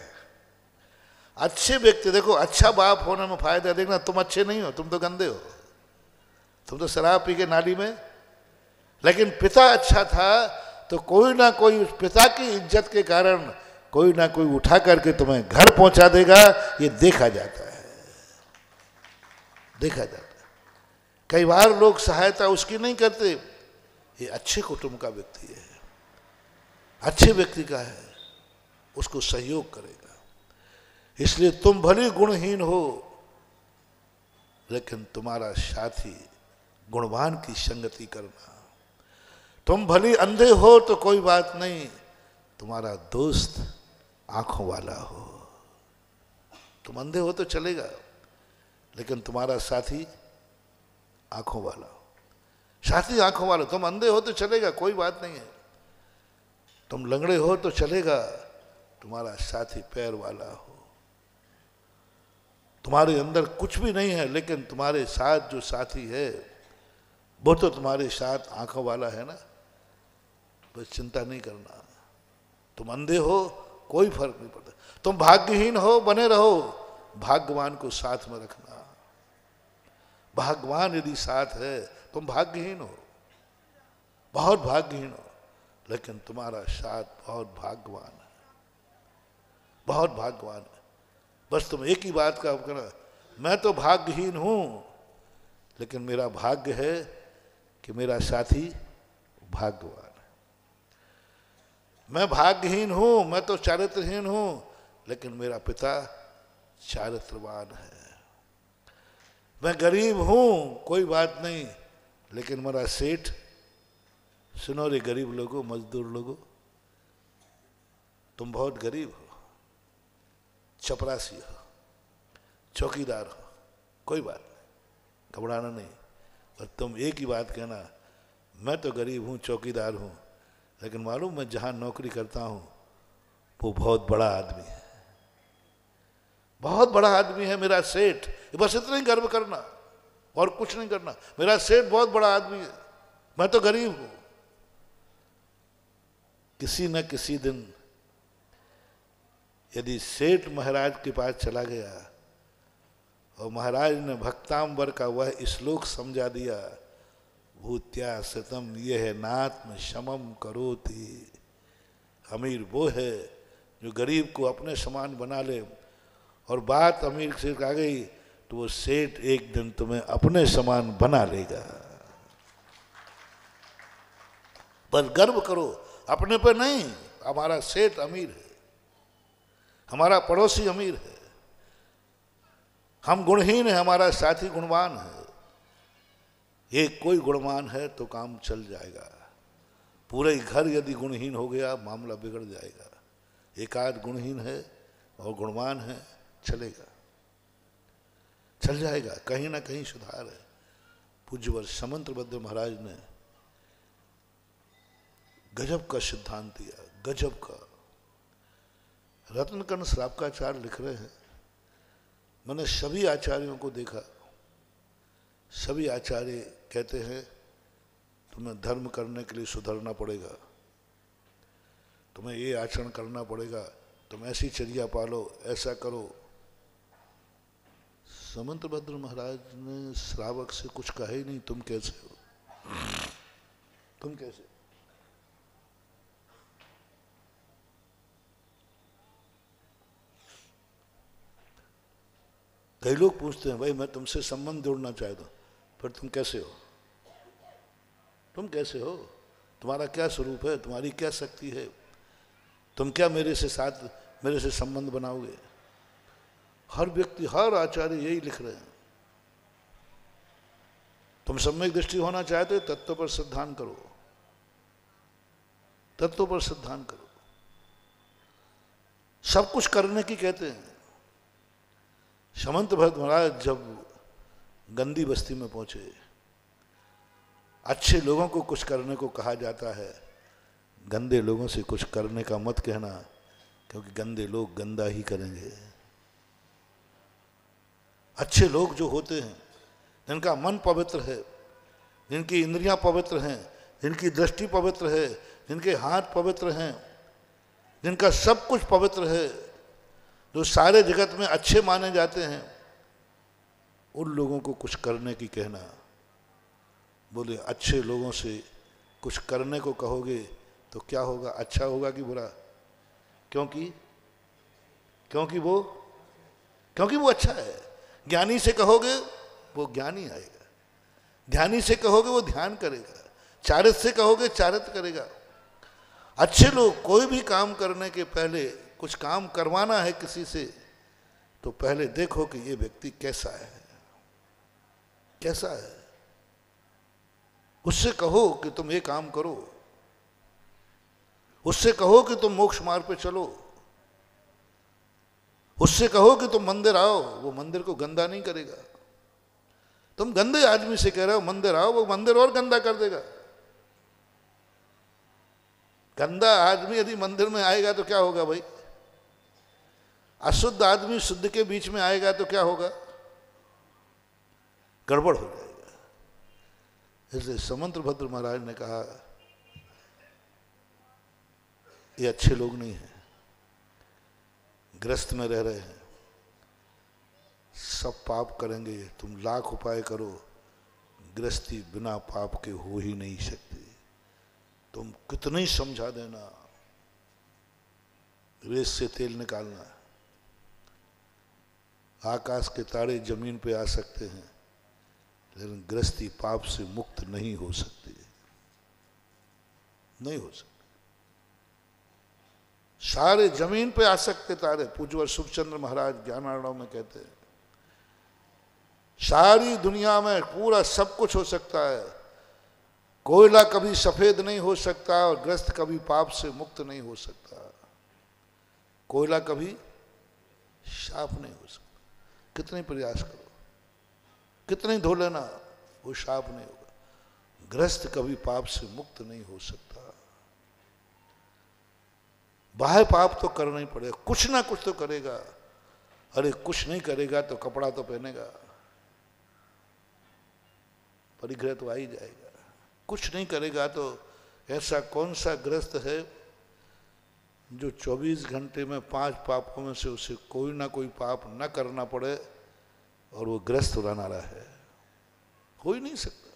अच्छे व्यक्ति, देखो अच्छा बाप होने में फायदा, देखना तुम अच्छे नहीं हो, तुम तो गंदे हो, तुम तो शराब पी के नाली में, लेकिन पिता अच्छा था तो कोई ना कोई उस पिता की इज्जत के कारण कोई ना कोई उठा करके तुम्हें घर पहुंचा देगा। ये देखा जाता है, देखा जाता है। कई बार लोग सहायता उसकी नहीं करते, ये अच्छे कुटुंब का व्यक्ति है, अच्छे व्यक्ति का है, उसको सहयोग करेगा। इसलिए तुम भले गुणहीन हो लेकिन तुम्हारा साथी गुणवान की संगति करना। तुम भले अंधे हो तो कोई बात नहीं, तुम्हारा दोस्त आंखों वाला हो। तुम अंधे हो तो चलेगा, लेकिन तुम्हारा साथी आंखों वाला हो। साथी आंखों वाला, तुम अंधे हो तो चलेगा, कोई बात नहीं है। तुम लंगड़े हो तो चलेगा, तुम्हारा साथी पैर वाला हो। तुम्हारे अंदर कुछ भी नहीं है, लेकिन तुम्हारे साथ जो साथी है वो तो तुम्हारे साथ आंखों वाला है ना। बस चिंता नहीं करना। तुम अंधे हो कोई फर्क नहीं पड़ता। तुम भाग्यहीन हो, बने रहो, भाग्यवान को साथ में रखना। भाग्यवान यदि साथ है, तुम भाग्यहीन हो, बहुत भाग्यहीन हो, लेकिन तुम्हारा साथ बहुत भाग्यवान है, बहुत भाग्यवान है। बस तुम एक ही बात का करना, मैं तो भाग्यहीन हूं, लेकिन मेरा भाग्य है कि मेरा साथी भाग्यवान है। मैं भाग्यहीन हूं, मैं तो चारित्रहीन हूं, लेकिन मेरा पिता चारित्रवान है। मैं गरीब हूं, कोई बात नहीं, लेकिन मेरा सेठ, सुनो रे गरीब लोगों, मजदूर लोगों, तुम बहुत गरीब हो, चपरासी हो, चौकीदार हो, कोई बात नहीं, घबराना नहीं। और तुम एक ही बात कहना, मैं तो गरीब हूं, चौकीदार हूं, लेकिन मालूम मैं जहां नौकरी करता हूं वो बहुत बड़ा आदमी है, बहुत बड़ा आदमी है मेरा सेठ। बस इतना ही गर्व करना और कुछ नहीं करना। मेरा सेठ बहुत बड़ा आदमी है, मैं तो गरीब हूं। किसी न किसी दिन यदि सेठ महाराज के पास चला गया और महाराज ने भक्तांबर का वह श्लोक समझा दिया, भूत्या सतम यह नात्म समम करोति। अमीर वो है जो गरीब को अपने समान बना ले, और बात अमीर से आ गई तो वो सेठ एक दिन तुम्हें अपने समान बना लेगा। बस गर्व करो अपने पर नहीं, हमारा सेठ अमीर है, हमारा पड़ोसी अमीर है, हम गुणहीन है, हमारा साथी गुणवान है। एक कोई गुणवान है तो काम चल जाएगा। पूरे घर यदि गुणहीन हो गया मामला बिगड़ जाएगा। एक आध गुणहीन है और गुणवान है, चलेगा, चल जाएगा, कहीं ना कहीं सुधार है। पूज्यवर समंतभद्र महाराज ने गजब का सिद्धांत दिया, गजब का। रत्नकर्ण श्रावकाचार्य लिख रहे हैं, मैंने सभी आचार्यों को देखा, सभी आचार्य कहते हैं तुम्हें धर्म करने के लिए सुधरना पड़ेगा, तुम्हें ये आचरण करना पड़ेगा, तुम ऐसी चर्या पालो, ऐसा करो। समंतभद्र महाराज ने श्रावक से कुछ कहा ही नहीं, तुम कैसे हो, तुम कैसे। कई लोग पूछते हैं भाई मैं तुमसे संबंध जोड़ना चाहता हूं, फिर तुम कैसे हो, तुम कैसे हो, तुम्हारा क्या स्वरूप है, तुम्हारी क्या शक्ति है, तुम क्या मेरे से संबंध बनाओगे। हर व्यक्ति, हर आचार्य यही लिख रहे हैं। तुम सम्यक दृष्टि होना चाहते हो, तत्व पर श्रद्धान करो, तत्व पर श्रद्धान करो। सब कुछ करने की कहते हैं। समंतभद्र महाराज जब गंदी बस्ती में पहुंचे, अच्छे लोगों को कुछ करने को कहा जाता है, गंदे लोगों से कुछ करने का मत कहना, क्योंकि गंदे लोग गंदा ही करेंगे। अच्छे लोग जो होते हैं, जिनका मन पवित्र है, जिनकी इंद्रियां पवित्र हैं, जिनकी दृष्टि पवित्र है, जिनके हाथ पवित्र हैं, जिनका सब कुछ पवित्र है, जो सारे जगत में अच्छे माने जाते हैं, उन लोगों को कुछ करने की कहना, बोले अच्छे लोगों से कुछ करने को कहोगे तो क्या होगा, अच्छा होगा कि बुरा? क्योंकि क्योंकि वो अच्छा है। ज्ञानी से कहोगे वो ज्ञानी आएगा, ध्यानी से कहोगे वो ध्यान करेगा, चारित से कहोगे चारित करेगा। अच्छे लोग कोई भी काम करने के पहले, कुछ काम करवाना है किसी से, तो पहले देखो कि ये व्यक्ति कैसा है, कैसा है। उससे कहो कि तुम ये काम करो, उससे कहो कि तुम मोक्ष मार्ग पे चलो, उससे कहो कि तुम मंदिर आओ, वो मंदिर को गंदा नहीं करेगा। तुम गंदे आदमी से कह रहे हो मंदिर आओ, वो मंदिर और गंदा कर देगा। गंदा आदमी यदि मंदिर में आएगा तो क्या होगा भाई? अशुद्ध आदमी शुद्ध के बीच में आएगा तो क्या होगा? गड़बड़ हो जाएगा। इसलिए समंतभद्र महाराज ने कहा ये अच्छे लोग नहीं हैं, गृहस्थ में रह रहे हैं, सब पाप करेंगे। तुम लाख उपाय करो, गृहस्थी बिना पाप के हो ही नहीं सकती। तुम कितना ही समझा देना, रेत से तेल निकालना, आकाश के तारे जमीन पे आ सकते हैं, लेकिन गृहस्थी पाप से मुक्त नहीं हो सकती, नहीं हो सकती। सारे जमीन पे आ सकते तारे, पूज्यवर सुखचंद्र महाराज ज्ञानार्णव में कहते हैं, सारी दुनिया में पूरा सब कुछ हो सकता है, कोयला कभी सफेद नहीं हो सकता और ग्रस्त कभी पाप से मुक्त नहीं हो सकता। कोयला कभी साफ नहीं हो सकता, कितने प्रयास करो, कितने धो लेना, वो साफ नहीं होगा। ग्रस्त कभी पाप से मुक्त नहीं हो सकता। बाह्य पाप तो करना ही पड़ेगा, कुछ ना कुछ तो करेगा। अरे कुछ नहीं करेगा तो कपड़ा तो पहनेगा, परिग्रह तो आ ही जाएगा। कुछ नहीं करेगा तो ऐसा कौन सा ग्रस्त है जो 24 घंटे में 5 पापों में से उसे कोई ना कोई पाप न करना पड़े और वो ग्रस्त बना रहा है? हो ही नहीं सकता।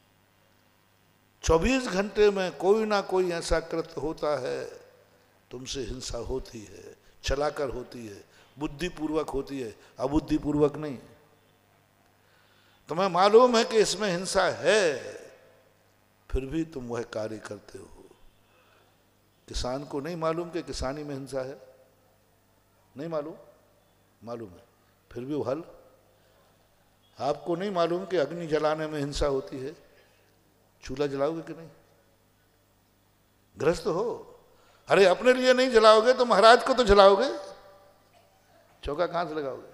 24 घंटे में कोई ना कोई ऐसा कृत्य होता है, तुमसे हिंसा होती है, चलाकर होती है, बुद्धिपूर्वक होती है, अबुद्धिपूर्वक नहीं। तुम्हें मालूम है कि इसमें हिंसा है, फिर भी तुम वह कार्य करते हो। किसान को नहीं मालूम कि किसानी में हिंसा है, नहीं मालूम, मालूम है, फिर भी वो हल। आपको नहीं मालूम कि अग्नि जलाने में हिंसा होती है, चूल्हा जलाओगे कि नहीं? ग्रस्त हो, अरे अपने लिए नहीं जलाओगे तो महाराज को तो जलाओगे, चौका कहां से लगाओगे?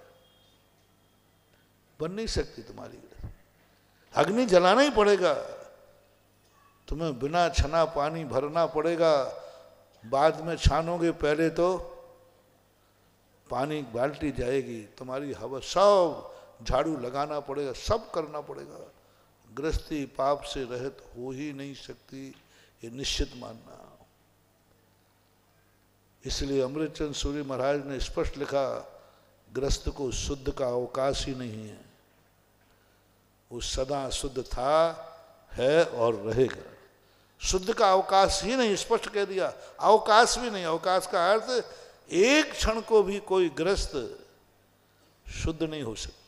बन नहीं सकती तुम्हारी ग्रस्त। अग्नि जलाना ही पड़ेगा, तुम्हें बिना छना पानी भरना पड़ेगा, बाद में छानोगे, पहले तो पानी बाल्टी जाएगी, तुम्हारी हवा सब झाड़ू लगाना पड़ेगा, सब करना पड़ेगा। गृहस्थी पाप से रहित हो ही नहीं सकती, ये निश्चित मानना। इसलिए अमृतचंद सूरी महाराज ने स्पष्ट लिखा, गृहस्थ को शुद्ध का अवकाश ही नहीं है, वो सदा शुद्ध था, है और रहेगा। शुद्ध का अवकाश ही नहीं, स्पष्ट कह दिया, अवकाश भी नहीं। अवकाश का अर्थ एक क्षण को भी कोई ग्रस्त शुद्ध नहीं हो सकता,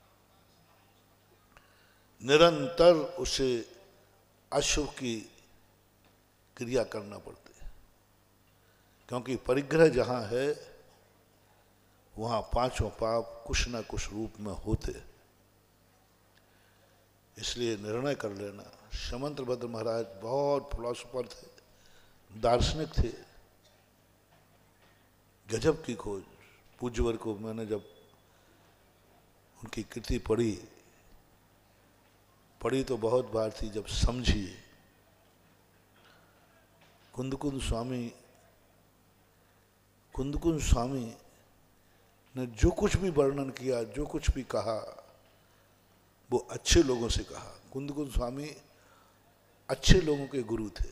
निरंतर उसे अशुभ की क्रिया करना पड़ती है। क्योंकि परिग्रह जहां है वहां पांचों पाप कुछ ना कुछ रूप में होते। इसलिए निर्णय कर लेना। समंतभद्र महाराज बहुत फिलोसोफर थे, दार्शनिक थे, गजब की खोज। पूज्यवर को मैंने जब उनकी कृति पढ़ी तो बहुत बार थी, जब समझी। कुंदकुंद स्वामी ने जो कुछ भी वर्णन किया, जो कुछ भी कहा, वो अच्छे लोगों से कहा। कुंदकुंद स्वामी अच्छे लोगों के गुरु थे।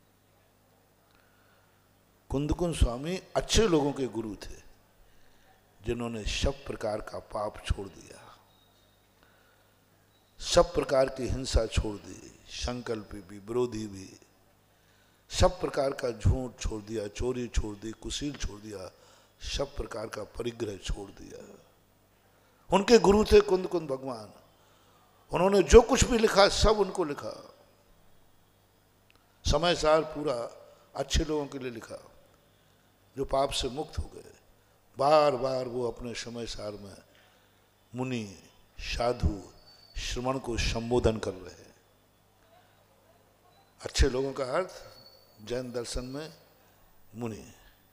कुंदकुंद स्वामी अच्छे लोगों के गुरु थे, जिन्होंने सब प्रकार का पाप छोड़ दिया, सब प्रकार की हिंसा छोड़ दी, संकल्पी भी, विरोधी भी, सब प्रकार का झूठ छोड़ दिया, चोरी छोड़ दी, कुशील छोड़ दिया, सब प्रकार का परिग्रह छोड़ दिया। उनके गुरु थे कुंद कुंद भगवान। उन्होंने जो कुछ भी लिखा सब उनको लिखा, समय सार पूरा अच्छे लोगों के लिए लिखा जो पाप से मुक्त हो गए। बार बार वो अपने समय सार में मुनि, साधु, श्रमण को संबोधन कर रहे हैं। अच्छे लोगों का अर्थ जैन दर्शन में मुनि,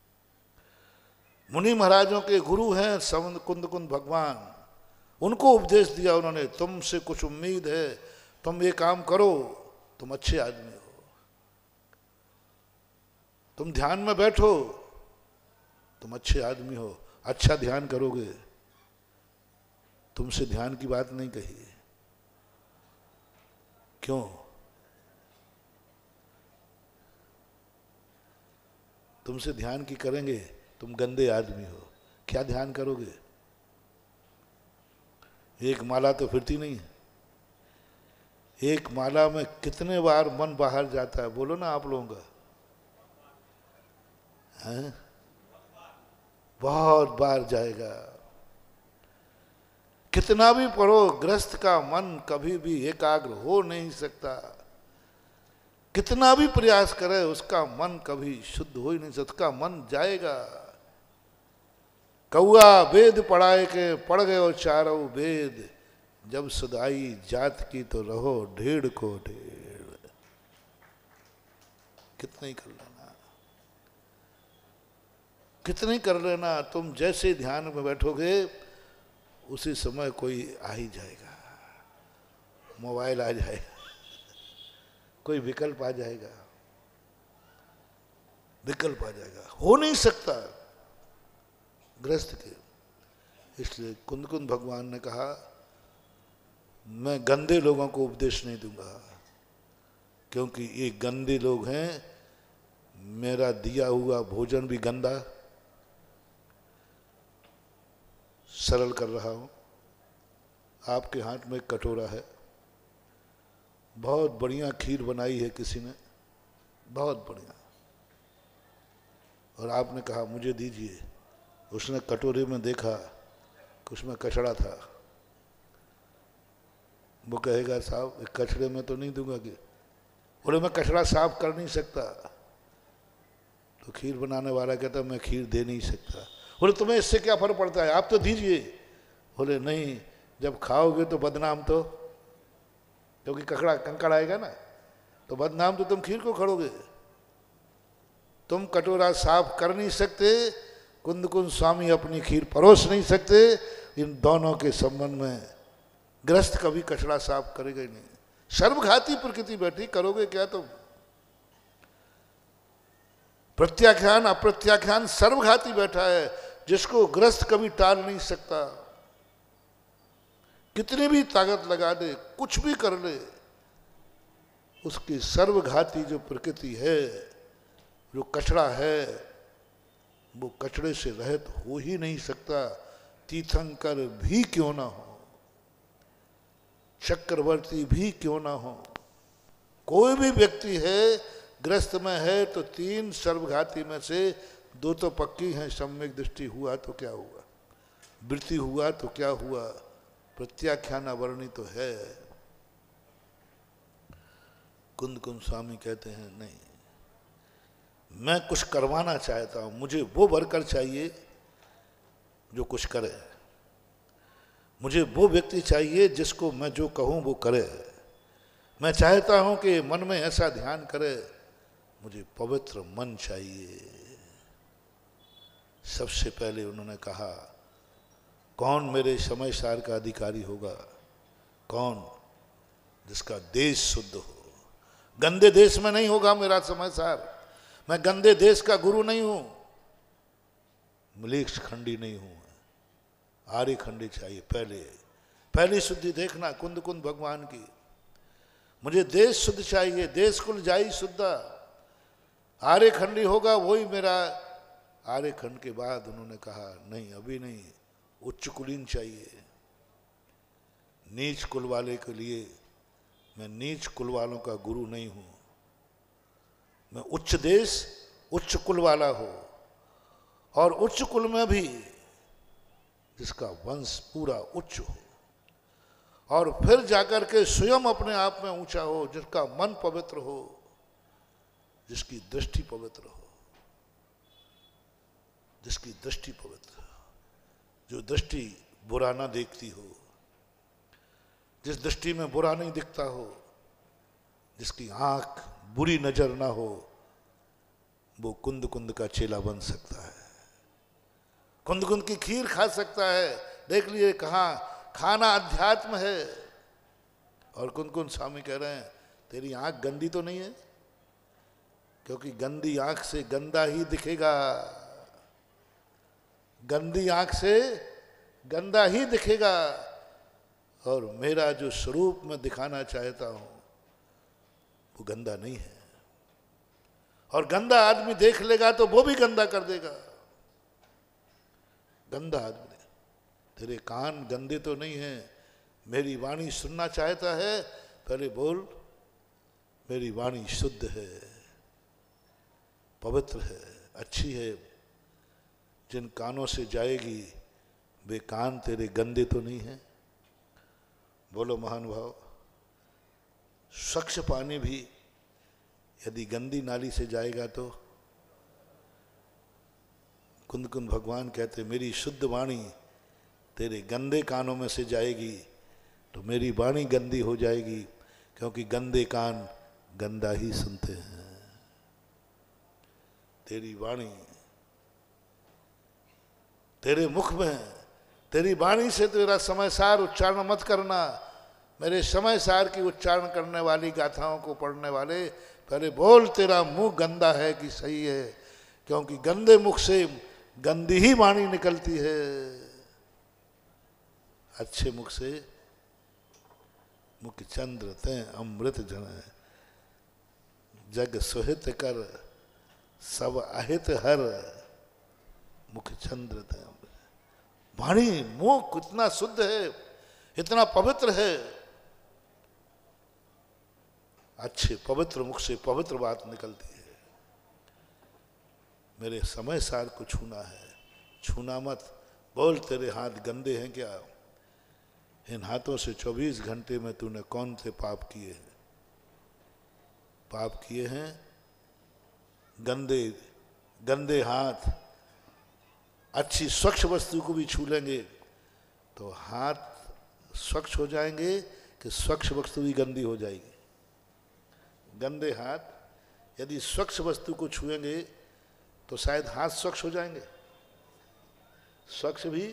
मुनि महाराजों के गुरु हैं कुंद कुंद भगवान। उनको उपदेश दिया उन्होंने, तुमसे कुछ उम्मीद है, तुम ये काम करो, तुम अच्छे आदमी हो, तुम ध्यान में बैठो, तुम अच्छे आदमी हो, अच्छा ध्यान करोगे। तुमसे ध्यान की बात नहीं कही। क्यों? तुमसे ध्यान की करेंगे, तुम गंदे आदमी हो, क्या ध्यान करोगे? एक माला तो फिरती नहीं है। एक माला में कितने बार मन बाहर जाता है, बोलो ना आप लोगों का? हैं? बहुत बार जाएगा। कितना भी पढ़ो, गृहस्थ का मन कभी भी एकाग्र हो नहीं सकता। कितना भी प्रयास करे, उसका मन कभी शुद्ध हो ही नहीं सकता, उसका मन जाएगा। कौआ वेद पढ़ाए के पढ़ गए और चारों वेद, जब सुधाई जात की तो रहो ढेड़ को ढेड़। कितना ही कर लेना, कितना ही कर लेना। तुम जैसे ध्यान में बैठोगे उसी समय कोई आ ही जाएगा, मोबाइल आ जाएगा, कोई विकल्प आ जाएगा, विकल्प आ जाएगा। हो नहीं सकता गृहस्थ के। इसलिए कुंद कुंद भगवान ने कहा, मैं गंदे लोगों को उपदेश नहीं दूंगा, क्योंकि ये गंदे लोग हैं। मेरा दिया हुआ भोजन भी गंदा सरल कर रहा हूं। आपके हाथ में कटोरा है, बहुत बढ़िया खीर बनाई है किसी ने, बहुत बढ़िया, और आपने कहा मुझे दीजिए। उसने कटोरे में देखा कि उसमें कचड़ा था। वो कहेगा साहब कचड़े में तो नहीं दूंगा कि? बोले मैं कचड़ा साफ कर नहीं सकता। तो खीर बनाने वाला कहता मैं खीर दे नहीं सकता। बोले तुम्हें इससे क्या फर्क पड़ता है, आप तो दीजिए। बोले नहीं, जब खाओगे तो बदनाम तो, क्योंकि ककड़ा कंकड़ आएगा ना, तो बदनाम तो तुम खीर को खड़ोगे। तुम कटोरा साफ कर नहीं सकते, कुंद कुंद स्वामी अपनी खीर परोस नहीं सकते। इन दोनों के संबंध में गृहस्थ कभी कचरा साफ करेगा ही नहीं। सर्वघाती प्रकृति बैठी, करोगे क्या तुम? प्रत्याख्यान अप्रत्याख्यान सर्वघाती बैठा है, जिसको गृहस्थ कभी टाल नहीं सकता। कितनी भी ताकत लगा दे, कुछ भी कर ले, उसकी सर्वघाती जो प्रकृति है, जो कचरा है, वो कचड़े से रहित हो ही नहीं सकता। तीर्थंकर भी क्यों ना हो, चक्रवर्ती भी क्यों ना हो, कोई भी व्यक्ति है ग्रस्त में है तो तीन सर्वघाती में से दो तो पक्की हैं। सम्यक दृष्टि हुआ तो क्या हुआ, वृत्ति हुआ तो क्या हुआ, प्रत्याख्यान अवर्णी तो है। कुंद कुंद स्वामी कहते हैं नहीं, मैं कुछ करवाना चाहता हूं, मुझे वो वर्कर चाहिए जो कुछ करे, मुझे वो व्यक्ति चाहिए जिसको मैं जो कहूं वो करे। मैं चाहता हूं कि मन में ऐसा ध्यान करे, मुझे पवित्र मन चाहिए। सबसे पहले उन्होंने कहा कौन मेरे समय सार का अधिकारी होगा? कौन? जिसका देश शुद्ध हो। गंदे देश में नहीं होगा मेरा समय सार। मैं गंदे देश का गुरु नहीं हूं, मलेच्छ खंडी नहीं हूं, आर्य खंडी चाहिए। पहली शुद्धि देखना कुंद कुंद भगवान की। मुझे देश शुद्ध चाहिए, देश कुल जाई शुद्धा। आर्य खंडी होगा वही मेरा। आर्य खंड के बाद उन्होंने कहा नहीं, अभी नहीं, उच्च कुलीन चाहिए। नीच कुल वाले के लिए मैं नीच कुल वालों का गुरु नहीं हूं। मैं उच्च देश उच्च कुल वाला हो, और उच्च कुल में भी जिसका वंश पूरा उच्च हो, और फिर जाकर के स्वयं अपने आप में ऊंचा हो, जिसका मन पवित्र हो, जिसकी दृष्टि पवित्र हो, जिसकी दृष्टि पवित्र हो, जो दृष्टि बुरा ना देखती हो, जिस दृष्टि में बुरा नहीं दिखता हो, जिसकी आंख बुरी नजर ना हो, वो कुंद कुंद का चेला बन सकता है, कुंद कुंद की खीर खा सकता है। देख लीजिए कहाँ खाना अध्यात्म है। और कुंद कुंद स्वामी कह रहे हैं तेरी आंख गंदी तो नहीं है, क्योंकि गंदी आंख से गंदा ही दिखेगा, गंदी आंख से गंदा ही दिखेगा, और मेरा जो स्वरूप मैं दिखाना चाहता हूं वो गंदा नहीं है। और गंदा आदमी देख लेगा तो वो भी गंदा कर देगा। गंदा आदमी, तेरे कान गंदे तो नहीं है, मेरी वाणी सुनना चाहता है, पहले बोल मेरी वाणी शुद्ध है, पवित्र है, अच्छी है। जिन कानों से जाएगी वे कान तेरे गंदे तो नहीं है। बोलो महानुभाव, स्वच्छ पानी भी यदि गंदी नाली से जाएगा तो कुंद कुंद भगवान कहते मेरी शुद्ध वाणी तेरे गंदे कानों में से जाएगी तो मेरी वाणी गंदी हो जाएगी, क्योंकि गंदे कान गंदा ही सुनते हैं। तेरी वाणी तेरे मुख में, तेरी वाणी से तेरा समय सार उच्चारण मत करना। मेरे समय सार की उच्चारण करने वाली गाथाओं को पढ़ने वाले पहले बोल तेरा मुंह गंदा है कि सही है, क्योंकि गंदे मुख से गंदी ही वाणी निकलती है, अच्छे मुख से मुख चंद्र ते अमृत जन जग सुहित कर सब अहित हर मुख चंद्र ते अमृत। वाणी मुख कितना शुद्ध है, इतना पवित्र है। अच्छे पवित्र मुख से पवित्र बात निकलती है। मेरे समय सार को छूना है, छूना मत। बोल तेरे हाथ गंदे हैं क्या? इन हाथों से 24 घंटे में तूने कौन से पाप किए हैं? पाप किए हैं। गंदे गंदे हाथ अच्छी स्वच्छ वस्तु को भी छू लेंगे तो हाथ स्वच्छ हो जाएंगे कि स्वच्छ वस्तु भी गंदी हो जाएगी। गंदे हाथ यदि स्वच्छ वस्तु को छुएंगे तो शायद हाथ स्वच्छ हो जाएंगे, स्वच्छ भी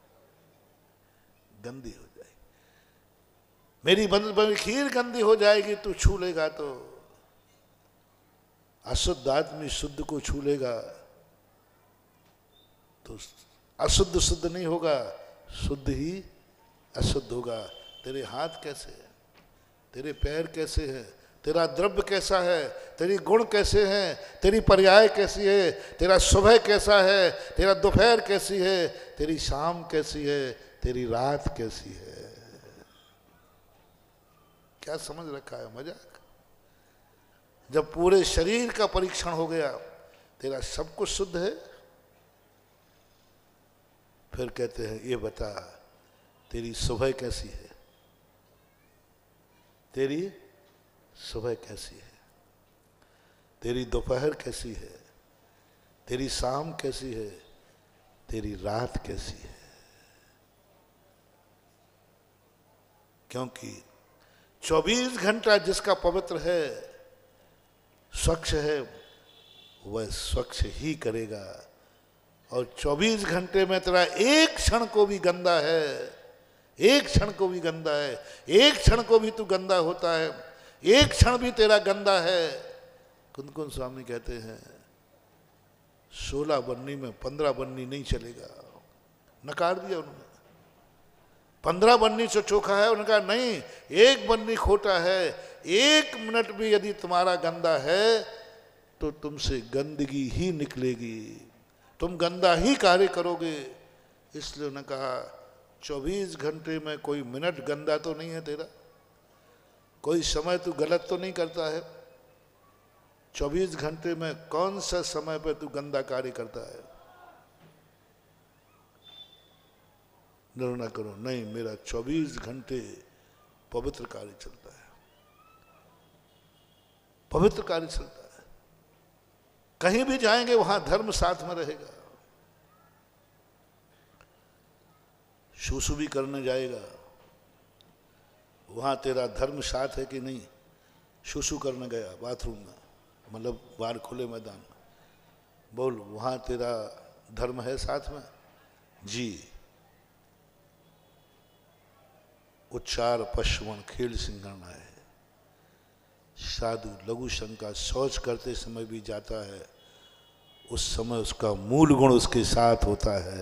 गंदी हो जाएगी। मेरी बनी खीर गंदी हो जाएगी तू छू लेगा तो। अशुद्ध आदमी शुद्ध को छू लेगा तो अशुद्ध शुद्ध नहीं होगा, शुद्ध ही अशुद्ध होगा। तेरे हाथ कैसे हैं, तेरे पैर कैसे हैं, तेरा द्रव्य कैसा है, तेरी गुण कैसे हैं, तेरी पर्याय कैसी है, तेरा सुबह कैसा है, तेरा दोपहर कैसी है, तेरी शाम कैसी है, तेरी रात कैसी है। क्या समझ रखा है? मजाक। जब पूरे शरीर का परीक्षण हो गया, तेरा सब कुछ शुद्ध है, फिर कहते हैं ये बता तेरी सुबह कैसी है, तेरी सुबह कैसी है, तेरी दोपहर कैसी है, तेरी शाम कैसी है, तेरी रात कैसी है। क्योंकि 24 घंटा जिसका पवित्र है, स्वच्छ है, वह स्वच्छ ही करेगा। और 24 घंटे में तेरा एक क्षण को भी गंदा है, एक क्षण को भी गंदा है, एक क्षण को भी तू गंदा होता है, एक क्षण भी तेरा गंदा है। कुंद कुंद स्वामी कहते हैं 16 बन्नी में 15 बन्नी नहीं चलेगा। नकार दिया उन्होंने। 15 बन्नी से चोखा है, उन्होंने कहा नहीं, एक बन्नी खोटा है। एक मिनट भी यदि तुम्हारा गंदा है तो तुमसे गंदगी ही निकलेगी, तुम गंदा ही कार्य करोगे। इसलिए उन्होंने कहा 24 घंटे में कोई मिनट गंदा तो नहीं है तेरा? कोई समय तू गलत तो नहीं करता है? 24 घंटे में कौन सा समय पे तू गंदा कार्य करता है? निर्णय करो, नहीं मेरा 24 घंटे पवित्र कार्य चलता है, पवित्र कार्य चलता है। कहीं भी जाएंगे वहां धर्म साथ में रहेगा। शूशु भी करने जाएगा, वहां तेरा धर्म साथ है कि नहीं? शूशु करने गया बाथरूम में, मतलब बाहर खुले मैदान में, बोल वहां तेरा धर्म है साथ में? जी। उच्चार पशुवण खेल सिंगरना है। साधु लघु शंका शौच करते समय भी जाता है, उस समय उसका मूल गुण उसके साथ होता है।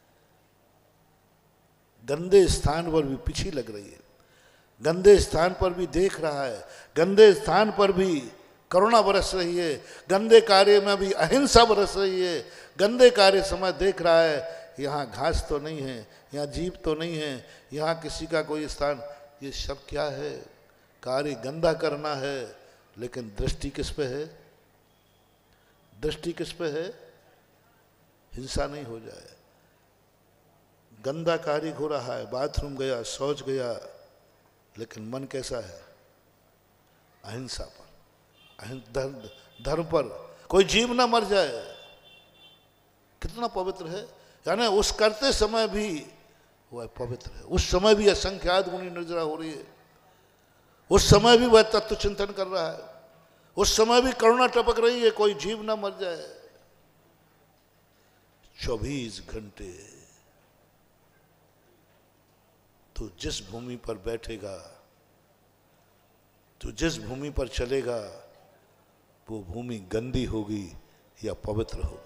गंदे स्थान पर भी पीछे लग रही है, गंदे स्थान पर भी देख रहा है, गंदे स्थान पर भी करुणा बरस रही है, गंदे कार्य में भी अहिंसा बरस रही है। गंदे कार्य समय देख रहा है, यहाँ घास तो नहीं है, यहाँ जीव तो नहीं है, यहाँ किसी का कोई स्थान, ये सब क्या है? कार्य गंदा करना है, लेकिन दृष्टि किस पे है? दृष्टि किस पे है? हिंसा नहीं हो जाए। गंदा कार्य हो रहा है, बाथरूम गया, शौच गया, लेकिन मन कैसा है? अहिंसा पर, धर्म पर, कोई जीव ना मर जाए। कितना पवित्र है, यानी उस करते समय भी वह पवित्र है, उस समय भी असंख्यात गुणी निर्जरा हो रही है, उस समय भी वह तत्व चिंतन कर रहा है, उस समय भी करुणा टपक रही है, कोई जीव ना मर जाए। 24 घंटे तो जिस भूमि पर बैठेगा, तो जिस भूमि पर चलेगा, वो भूमि गंदी होगी या पवित्र होगी।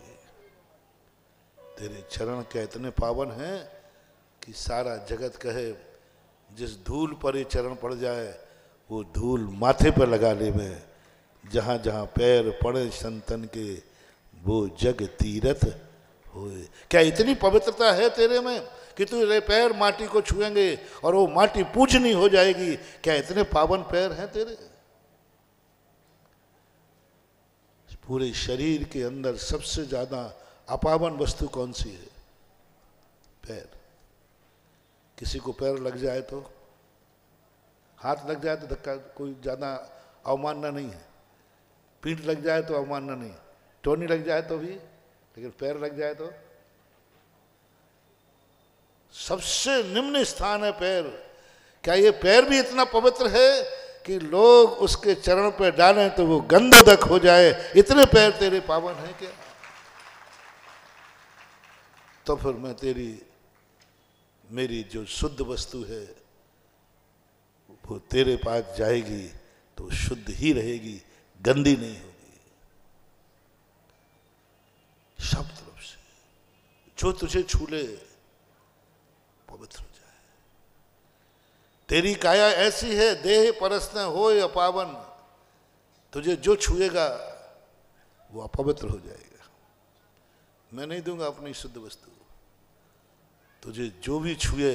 तेरे चरण क्या इतने पावन हैं कि सारा जगत कहे जिस धूल पर ये चरण पड़ जाए वो धूल माथे पर लगा ले में, जहाँ जहाँ पैर पड़े संतन के वो जग तीरथ होए। क्या इतनी पवित्रता है तेरे में कि तेरे पैर माटी को छुएंगे और वो माटी पूजनी हो जाएगी? क्या इतने पावन पैर हैं तेरे? पूरे शरीर के अंदर सबसे ज्यादा अपावन वस्तु कौन सी है? पैर। किसी को पैर लग जाए तो, हाथ लग जाए तो धक्का, कोई ज्यादा अवमानना नहीं है। पीठ लग जाए तो अवमानना नहीं, टोनी लग जाए तो भी, लेकिन पैर लग जाए तो सबसे निम्न स्थान है पैर। क्या ये पैर भी इतना पवित्र है कि लोग उसके चरण पे डालें तो वो गंधोदक हो जाए? इतने पैर तेरे पावन हैं क्या? तो फिर मैं मेरी जो शुद्ध वस्तु है वो तेरे पास जाएगी तो शुद्ध ही रहेगी, गंदी नहीं होगी। सब तरफ से जो तुझे छू ले पवित्र हो जाए। तेरी काया ऐसी है, देह परस्न हो या पावन, तुझे जो छुएगा वो अपवित्र हो जाएगा। मैं नहीं दूंगा अपनी शुद्ध वस्तु, तुझे जो भी छुए,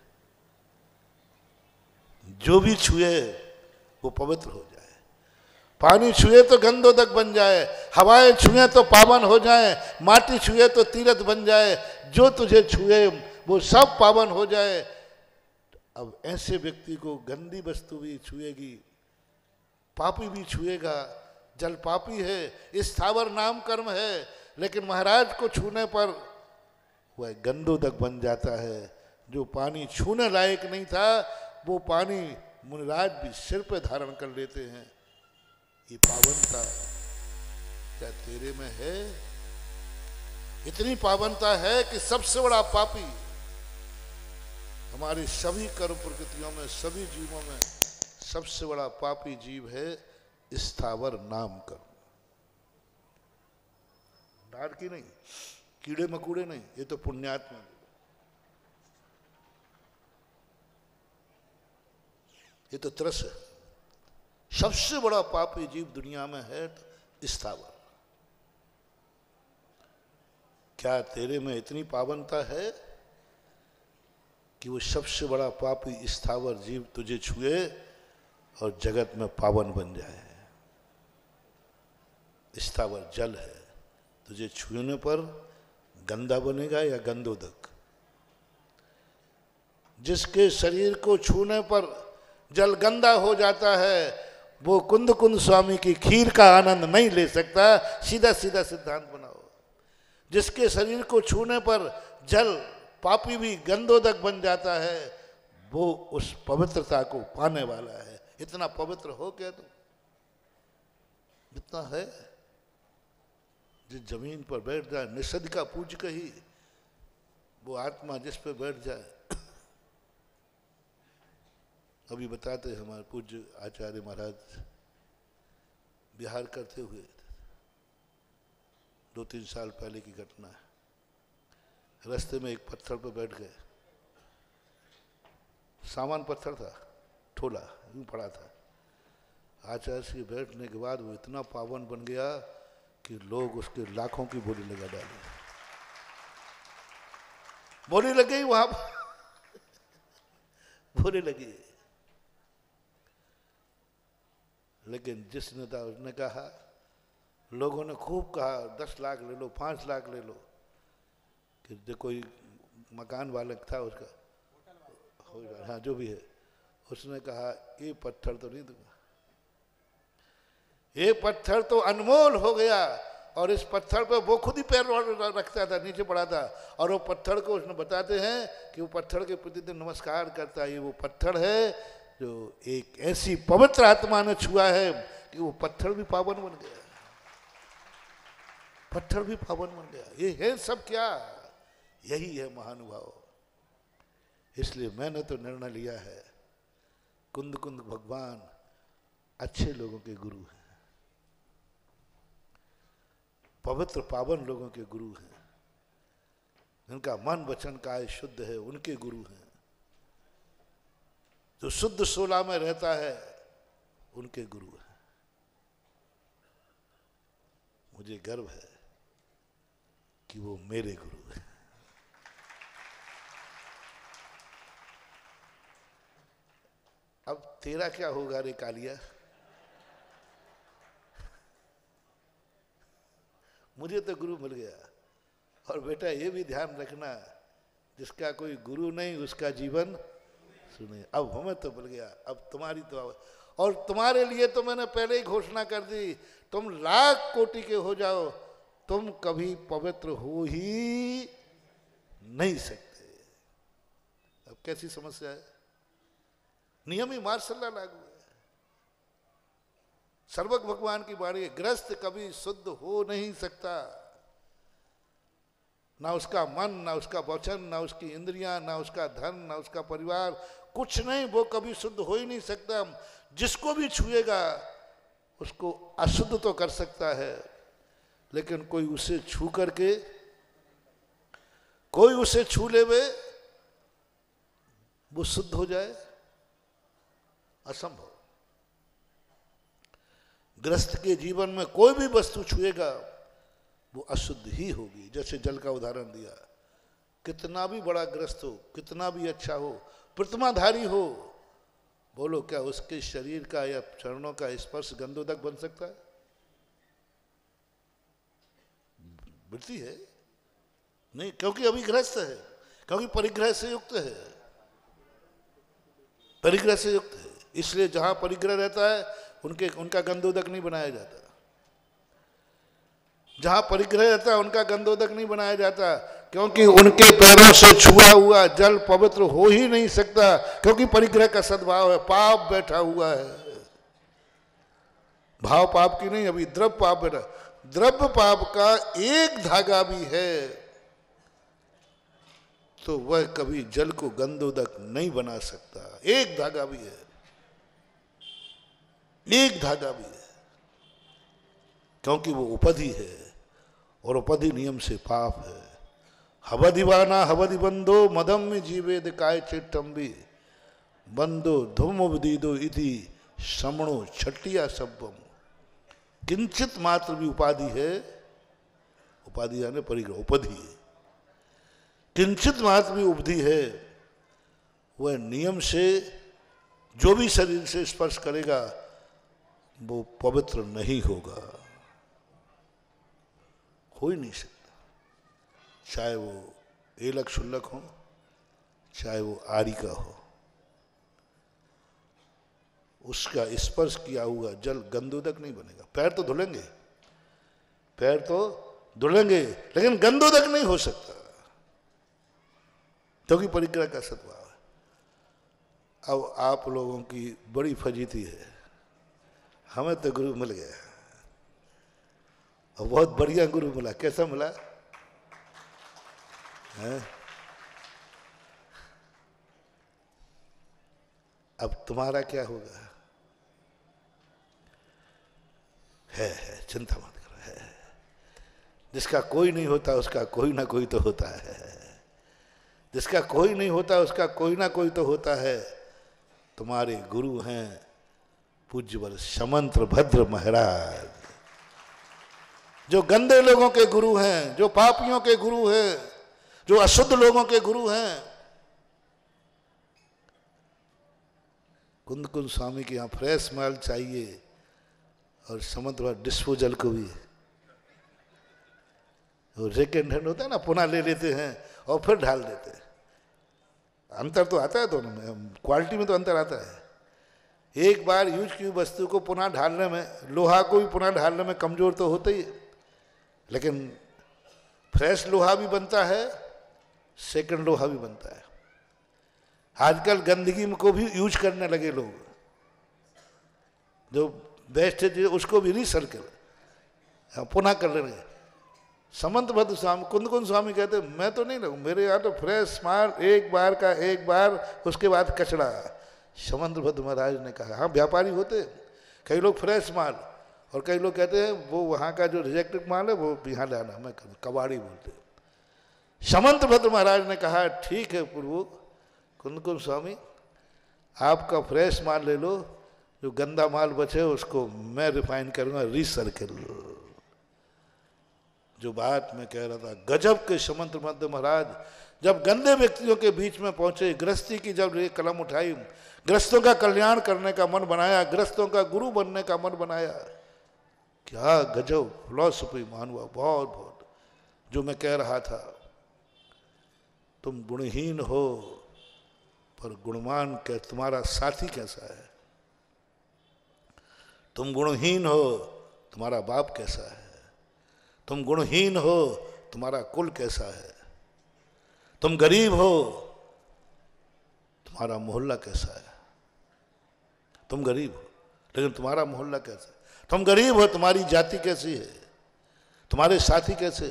जो भी छुए वो पवित्र हो जाए। पानी छुए तो गंधोदक बन जाए, हवाएं छुए तो पावन हो जाए, माटी छुए तो तीर्थ बन जाए, जो तुझे छुए वो सब पावन हो जाए। अब ऐसे व्यक्ति को गंदी वस्तु भी छुएगी, पापी भी छुएगा। जल पापी है, स्थावर नाम कर्म है, लेकिन महाराज को छूने पर वह गंधोदक बन जाता है। जो पानी छूने लायक नहीं था वो पानी मुनिराज भी सिर पे धारण कर लेते हैं। ये पावनता क्या तेरे में है? इतनी पावनता है कि सबसे बड़ा पापी हमारी सभी कर्म प्रकृतियों में, सभी जीवों में सबसे बड़ा पापी जीव है स्थावर नाम कर्म। डार की नहीं, कीड़े मकोड़े नहीं, ये तो पुण्यात्मा। ये तो तरस है। सबसे बड़ा पापी जीव दुनिया में है स्थावर। क्या तेरे में इतनी पावनता है? कि वो सबसे बड़ा पापी स्थावर जीव तुझे छुए और जगत में पावन बन जाए। स्थावर जल है, तुझे छूने पर गंदा बनेगा या गंधोदक। जिसके शरीर को छूने पर जल गंदा हो जाता है वो कुंद कुंद स्वामी की खीर का आनंद नहीं ले सकता। सीधा सीधा सिद्धांत बनाओ। जिसके शरीर को छूने पर जल पापी भी गंधोदक बन जाता है वो उस पवित्रता को पाने वाला है। इतना पवित्र हो क्या तुम? इतना है जिस जमीन पर बैठ जाए निषद का पूज कही, वो आत्मा जिस पे बैठ जाए। अभी बताते हमारे पूज्य आचार्य महाराज बिहार करते हुए 2-3 साल पहले की घटना है। रास्ते में एक पत्थर पर बैठ गए, सामान पत्थर था, ठोला यूं पड़ा था। आचार्य से बैठने के बाद वो इतना पावन बन गया कि लोग उसके लाखों की बोली लगा डाली। बोली लग गई वहां बोली लगी। लेकिन जिस नेता उसने कहा, लोगों ने खूब कहा 10 लाख ले लो, 5 लाख ले लो। कि कोई मकान मालिक था उसका, हाँ जो भी है, उसने कहा ये पत्थर तो नहीं दूंगा, ये पत्थर तो अनमोल हो गया। और इस पत्थर पे वो खुद ही पैर रखता था, नीचे पड़ा था, और वो पत्थर को उसने बताते हैं कि वो पत्थर के प्रतिदिन नमस्कार करता है। ये वो पत्थर है जो एक ऐसी पवित्र आत्मा ने छुआ है कि वो पत्थर भी पावन बन गया। पत्थर भी पावन बन गया। ये है सब क्या? यही है महानुभाव। इसलिए मैंने तो निर्णय लिया है, कुंद कुंद भगवान अच्छे लोगों के गुरु हैं, पवित्र पावन लोगों के गुरु हैं, जिनका मन वचन काया शुद्ध है उनके गुरु हैं। जो शुद्ध सोला में रहता है उनके गुरु हैं। मुझे गर्व है कि वो मेरे गुरु हैं। अब तेरा क्या होगा रे कालिया? मुझे तो गुरु मिल गया। और बेटा ये भी ध्यान रखना, जिसका कोई गुरु नहीं उसका जीवन सुने। अब हमें तो मिल गया, अब तुम्हारी तो। और तुम्हारे लिए तो मैंने पहले ही घोषणा कर दी, तुम लाख कोटि के हो जाओ, तुम कभी पवित्र हो ही नहीं सकते। अब कैसी समस्या है? नियम ही मार्शल लागू है। सर्वज्ञ भगवान की वाणी, ग्रस्त कभी शुद्ध हो नहीं सकता। ना उसका मन, ना उसका वचन, ना उसकी इंद्रियां, ना उसका धन, ना उसका परिवार, कुछ नहीं, वो कभी शुद्ध हो ही नहीं सकता। जिसको भी छुएगा उसको अशुद्ध तो कर सकता है, लेकिन कोई उसे छू करके, कोई उसे छू लेवे वो शुद्ध हो जाए, असंभव। ग्रस्त के जीवन में कोई भी वस्तु छुएगा वो अशुद्ध ही होगी। जैसे जल का उदाहरण दिया, कितना भी बड़ा ग्रस्त हो, कितना भी अच्छा हो, प्रतिमाधारी हो, बोलो क्या उसके शरीर का या चरणों का स्पर्श गंधोदक बन सकता है? बिल्कुल है नहीं, क्योंकि अभी ग्रस्त है, क्योंकि परिग्रह से युक्त है, परिग्रह से युक्त है। इसलिए जहां परिग्रह रहता है उनका गंधोदक नहीं बनाया जाता। जहां परिग्रह रहता है उनका गंधोदक नहीं बनाया जाता, क्योंकि उनके पैरों से छुआ हुआ जल पवित्र हो ही नहीं सकता, क्योंकि परिग्रह का सद्भाव है, पाप बैठा हुआ है। भाव पाप की नहीं, अभी द्रव्य पाप बैठा। द्रव्य पाप का एक धागा भी है तो वह कभी जल को गंधोदक नहीं बना सकता। एक धागा भी है, एक धागा भी है, क्योंकि वो उपधि है और उपधि नियम से पाप है। हवदिवाना हवदि बंदो मदम में जीवेद काय चिट्टम्बी बंदो धूम उदीदो इति समणो छट्टिया सब्बम। किंचित मात्र भी उपाधि है, उपाधि यानी परिग्रह, उपधि है। किंचित मात्र भी उपधि है वह नियम से जो भी शरीर से स्पर्श करेगा वो पवित्र नहीं होगा, हो ही नहीं सकता। चाहे वो एलक शुल्लक हो, चाहे वो आरी का हो, उसका स्पर्श किया हुआ जल गंधोदक नहीं बनेगा। पैर तो धुलेंगे, पैर तो धुलेंगे, लेकिन गंधोदक नहीं हो सकता, क्योंकि परिक्रमा का सद्भाव है। अब आप लोगों की बड़ी फजीती है, हमें तो गुरु मिल गया और बहुत बढ़िया गुरु मिला। कैसा मिला है? अब तुम्हारा क्या होगा? है चिंता मत करो, है। जिसका कोई नहीं होता उसका कोई ना कोई तो होता है, जिसका कोई नहीं होता उसका कोई ना कोई तो होता है। तुम्हारे गुरु हैं पूज्यवर समंत्र भद्र महाराज, जो गंदे लोगों के गुरु हैं, जो पापियों के गुरु हैं, जो अशुद्ध लोगों के गुरु हैं। कुंद कुंद स्वामी के यहाँ फ्रेश माल चाहिए और समंत्र डिस्पोजल को भी, और सेकेंड हैंड होता है ना, पुनः ले लेते हैं और फिर ढाल देते हैं। अंतर तो आता है दोनों में, क्वालिटी में तो अंतर आता है। एक बार यूज की वस्तु को पुनः ढालने में, लोहा को भी पुनः ढालने में कमजोर तो होता ही, लेकिन फ्रेश लोहा भी बनता है, सेकंड लोहा भी बनता है। आजकल गंदगी को भी यूज करने लगे लोग, जो बेस्ट है उसको भी रिसर्कल पुनः कर लेंगे। समंत भद्र स्वामी, कुंद कुंद स्वामी कहते मैं तो नहीं लगूँ, मेरे यहाँ तो फ्रेश माल एक बार का एक बार, उसके बाद कचड़ा। समंत भद्र महाराज ने कहा, हाँ व्यापारी होते कई लोग फ्रेश माल, और कई लोग कहते हैं वो वहाँ का जो रिजेक्टेड माल है वो यहाँ लाना, मैं कबाड़ी बोलते। समंत भद्र महाराज ने कहा ठीक है प्रभु कुंद कुंद स्वामी, आपका फ्रेश माल ले लो, जो गंदा माल बचे उसको मैं रिफाइन करूँगा, रिसर्कल। जो बात मैं कह रहा था, गजब के समंत भद्र महाराज जब गंदे व्यक्तियों के बीच में पहुंचे, गृहस्थी की जब ये कलम उठाई, गृहस्थों का कल्याण करने का मन बनाया, गृहस्थों का गुरु बनने का मन बनाया। क्या गजब फिलॉसफी मानवा, बहुत बहुत। जो मैं कह रहा था, तुम गुणहीन हो पर गुणवान के तुम्हारा साथी कैसा है? तुम गुणहीन हो तुम्हारा बाप कैसा है? तुम गुणहीन हो तुम्हारा कुल कैसा है? तुम गरीब हो तुम्हारा मोहल्ला कैसा है? तुम गरीब हो लेकिन तुम्हारा मोहल्ला कैसा है? तुम गरीब हो तुम्हारी जाति कैसी है? तुम्हारे साथी कैसे?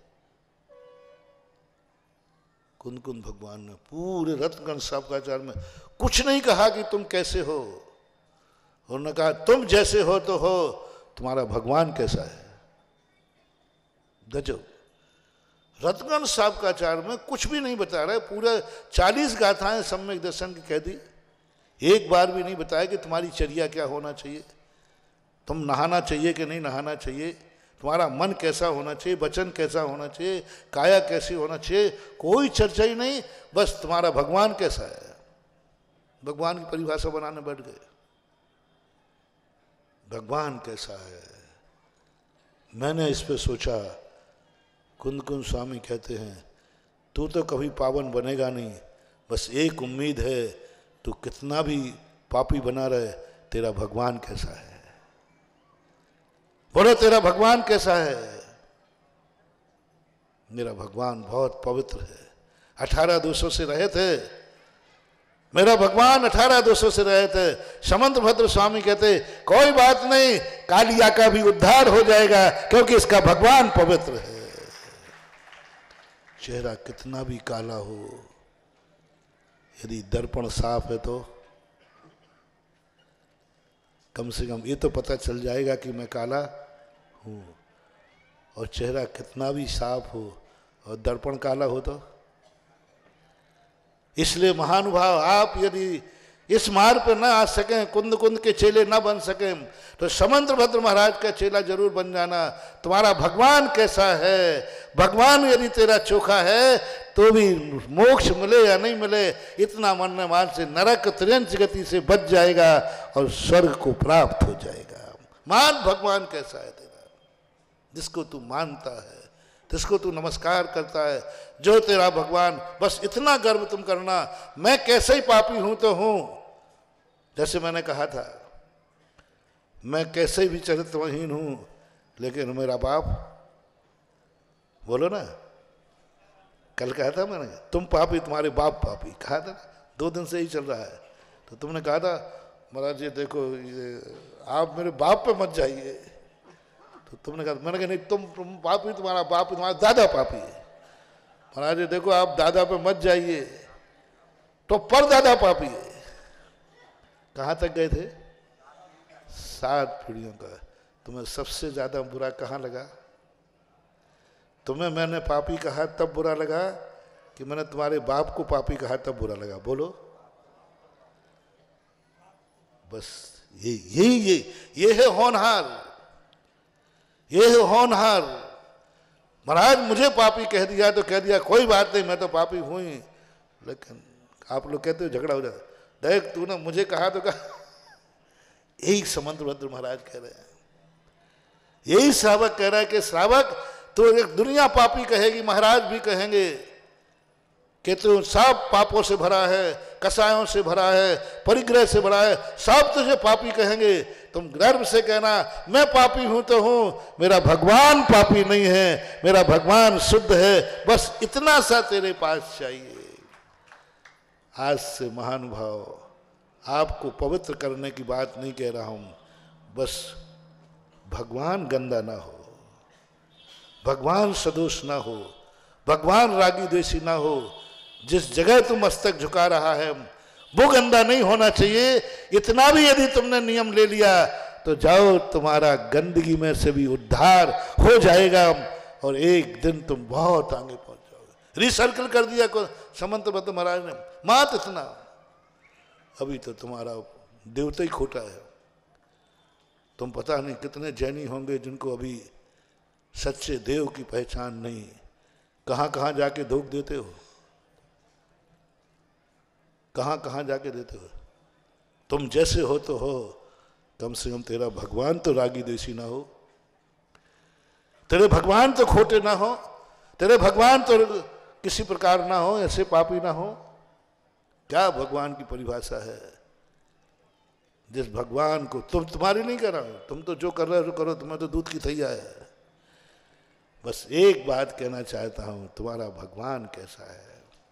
कुंद कुंद भगवान ने पूरे रत्नगंज साहबकाचार्य में कुछ नहीं कहा कि तुम कैसे हो, उन्होंने कहा तुम जैसे हो तो हो, तुम्हारा भगवान कैसा है? गजब। रत्नगंज साहबकाचार्य में कुछ भी नहीं बता रहा है, पूरा 40 गाथाएं सम्यक दर्शन की कह दी, एक बार भी नहीं बताया कि तुम्हारी चर्या क्या होना चाहिए, तुम नहाना चाहिए कि नहीं नहाना चाहिए, तुम्हारा मन कैसा होना चाहिए, वचन कैसा होना चाहिए, काया कैसी होना चाहिए, कोई चर्चा ही नहीं। बस तुम्हारा भगवान कैसा है, भगवान की परिभाषा बनाने बैठ गए। भगवान कैसा है? मैंने इस पे सोचा। कुंद कुंद स्वामी कहते हैं तू तो कभी पावन बनेगा नहीं, बस एक उम्मीद है, तू कितना भी पापी बना रहे, तेरा भगवान कैसा है? बोलो तेरा भगवान कैसा है? मेरा भगवान बहुत पवित्र है, 18 दोषों से रहित है। मेरा भगवान 18 दोषों से रहित है। समंत भद्र स्वामी कहते कोई बात नहीं, कालिया का भी उद्धार हो जाएगा क्योंकि इसका भगवान पवित्र है। चेहरा कितना भी काला हो, यदि दर्पण साफ है तो कम से कम ये तो पता चल जाएगा कि मैं काला हूँ। और चेहरा कितना भी साफ हो और दर्पण काला हो तो, इसलिए महानुभाव आप यदि इस मार्ग पर ना आ सकें, कुंद कुंद के चेले ना बन सकें, तो समंत भद्र महाराज का चेला जरूर बन जाना। तुम्हारा भगवान कैसा है? भगवान यदि तेरा चोखा है तो भी मोक्ष मिले या नहीं मिले, इतना मनने मान से नरक त्रियंच गति से बच जाएगा और स्वर्ग को प्राप्त हो जाएगा। मान भगवान कैसा है तेरा, जिसको तू मानता है, जिसको तू नमस्कार करता है, जो तेरा भगवान। बस इतना गर्व तुम करना, मैं कैसे ही पापी हूं तो हूं, जैसे मैंने कहा था, मैं कैसे भी चरित्रहीन हूं, लेकिन मेरा बाप, बोलो ना, कल कहा था मैंने, तुम पापी तुम्हारे बाप पापी, कहा था ना, 2 दिन से ही चल रहा है। तो तुमने कहा था महाराज जी देखो आप मेरे बाप पे मत जाइए, तो तुमने कहा, मैंने कहा नहीं तुम पापी, तुम्हारा बाप, तुम्हारा दादा पापी है। महाराज जी देखो आप दादा पे मत जाइए, तो परदादा पापी है। कहाँ तक गए थे? 7 पीढ़ियों का। तुम्हें सबसे ज्यादा बुरा कहाँ लगा? तुम्हें मैंने पापी कहा तब बुरा लगा कि मैंने तुम्हारे बाप को पापी कहा तब बुरा लगा? बोलो। बस ये है होनहार, ये है होनहार। महाराज मुझे पापी कह दिया तो कह दिया, कोई बात नहीं, मैं तो पापी हूं ही। लेकिन आप लोग कहते हो झगड़ा हो जाता, देख तू ना मुझे कहा तो कहा। यही समंतभद्र महाराज कह रहे हैं, यही श्रावक कह रहा है कि श्रावक तो एक दुनिया पापी कहेगी, महाराज भी कहेंगे कि तू सब पापों से भरा है, कसायों से भरा है, परिग्रह से भरा है, सब तुझे पापी कहेंगे। तुम गर्व से कहना मैं पापी हूं तो हूं, मेरा भगवान पापी नहीं है, मेरा भगवान शुद्ध है। बस इतना सा तेरे पास चाहिए। आज से महानुभाव, आपको पवित्र करने की बात नहीं कह रहा हूं, बस भगवान गंदा ना हो, भगवान सदोष ना हो, भगवान रागी द्वेषी ना हो। जिस जगह तुम मस्तक झुका रहा है वो गंदा नहीं होना चाहिए। इतना भी यदि तुमने नियम ले लिया तो जाओ, तुम्हारा गंदगी में से भी उद्धार हो जाएगा और एक दिन तुम बहुत आगे पहुंच जाओगे। रिसर्कल कर दिया को समंतभद्र महाराज ने, मात इतना, अभी तो तुम्हारा देवता ही खोटा है। तुम पता नहीं कितने जैनी होंगे जिनको अभी सच्चे देव की पहचान नहीं। कहां कहां जाके धोख देते हो, कहां कहां जाके देते हो। तुम जैसे हो तो हो, कम से कम तेरा भगवान तो रागी द्वेषी ना हो, तेरे भगवान तो खोटे ना हो, तेरे भगवान तो किसी प्रकार ना हो, ऐसे पापी ना हो। क्या भगवान की परिभाषा है? जिस भगवान को तुम्हारी नहीं कर रहा हूं, तुम तो जो कर रहे हो करो, तुम्हें तो दूध की थैया है। बस एक बात कहना चाहता हूं, तुम्हारा भगवान कैसा है?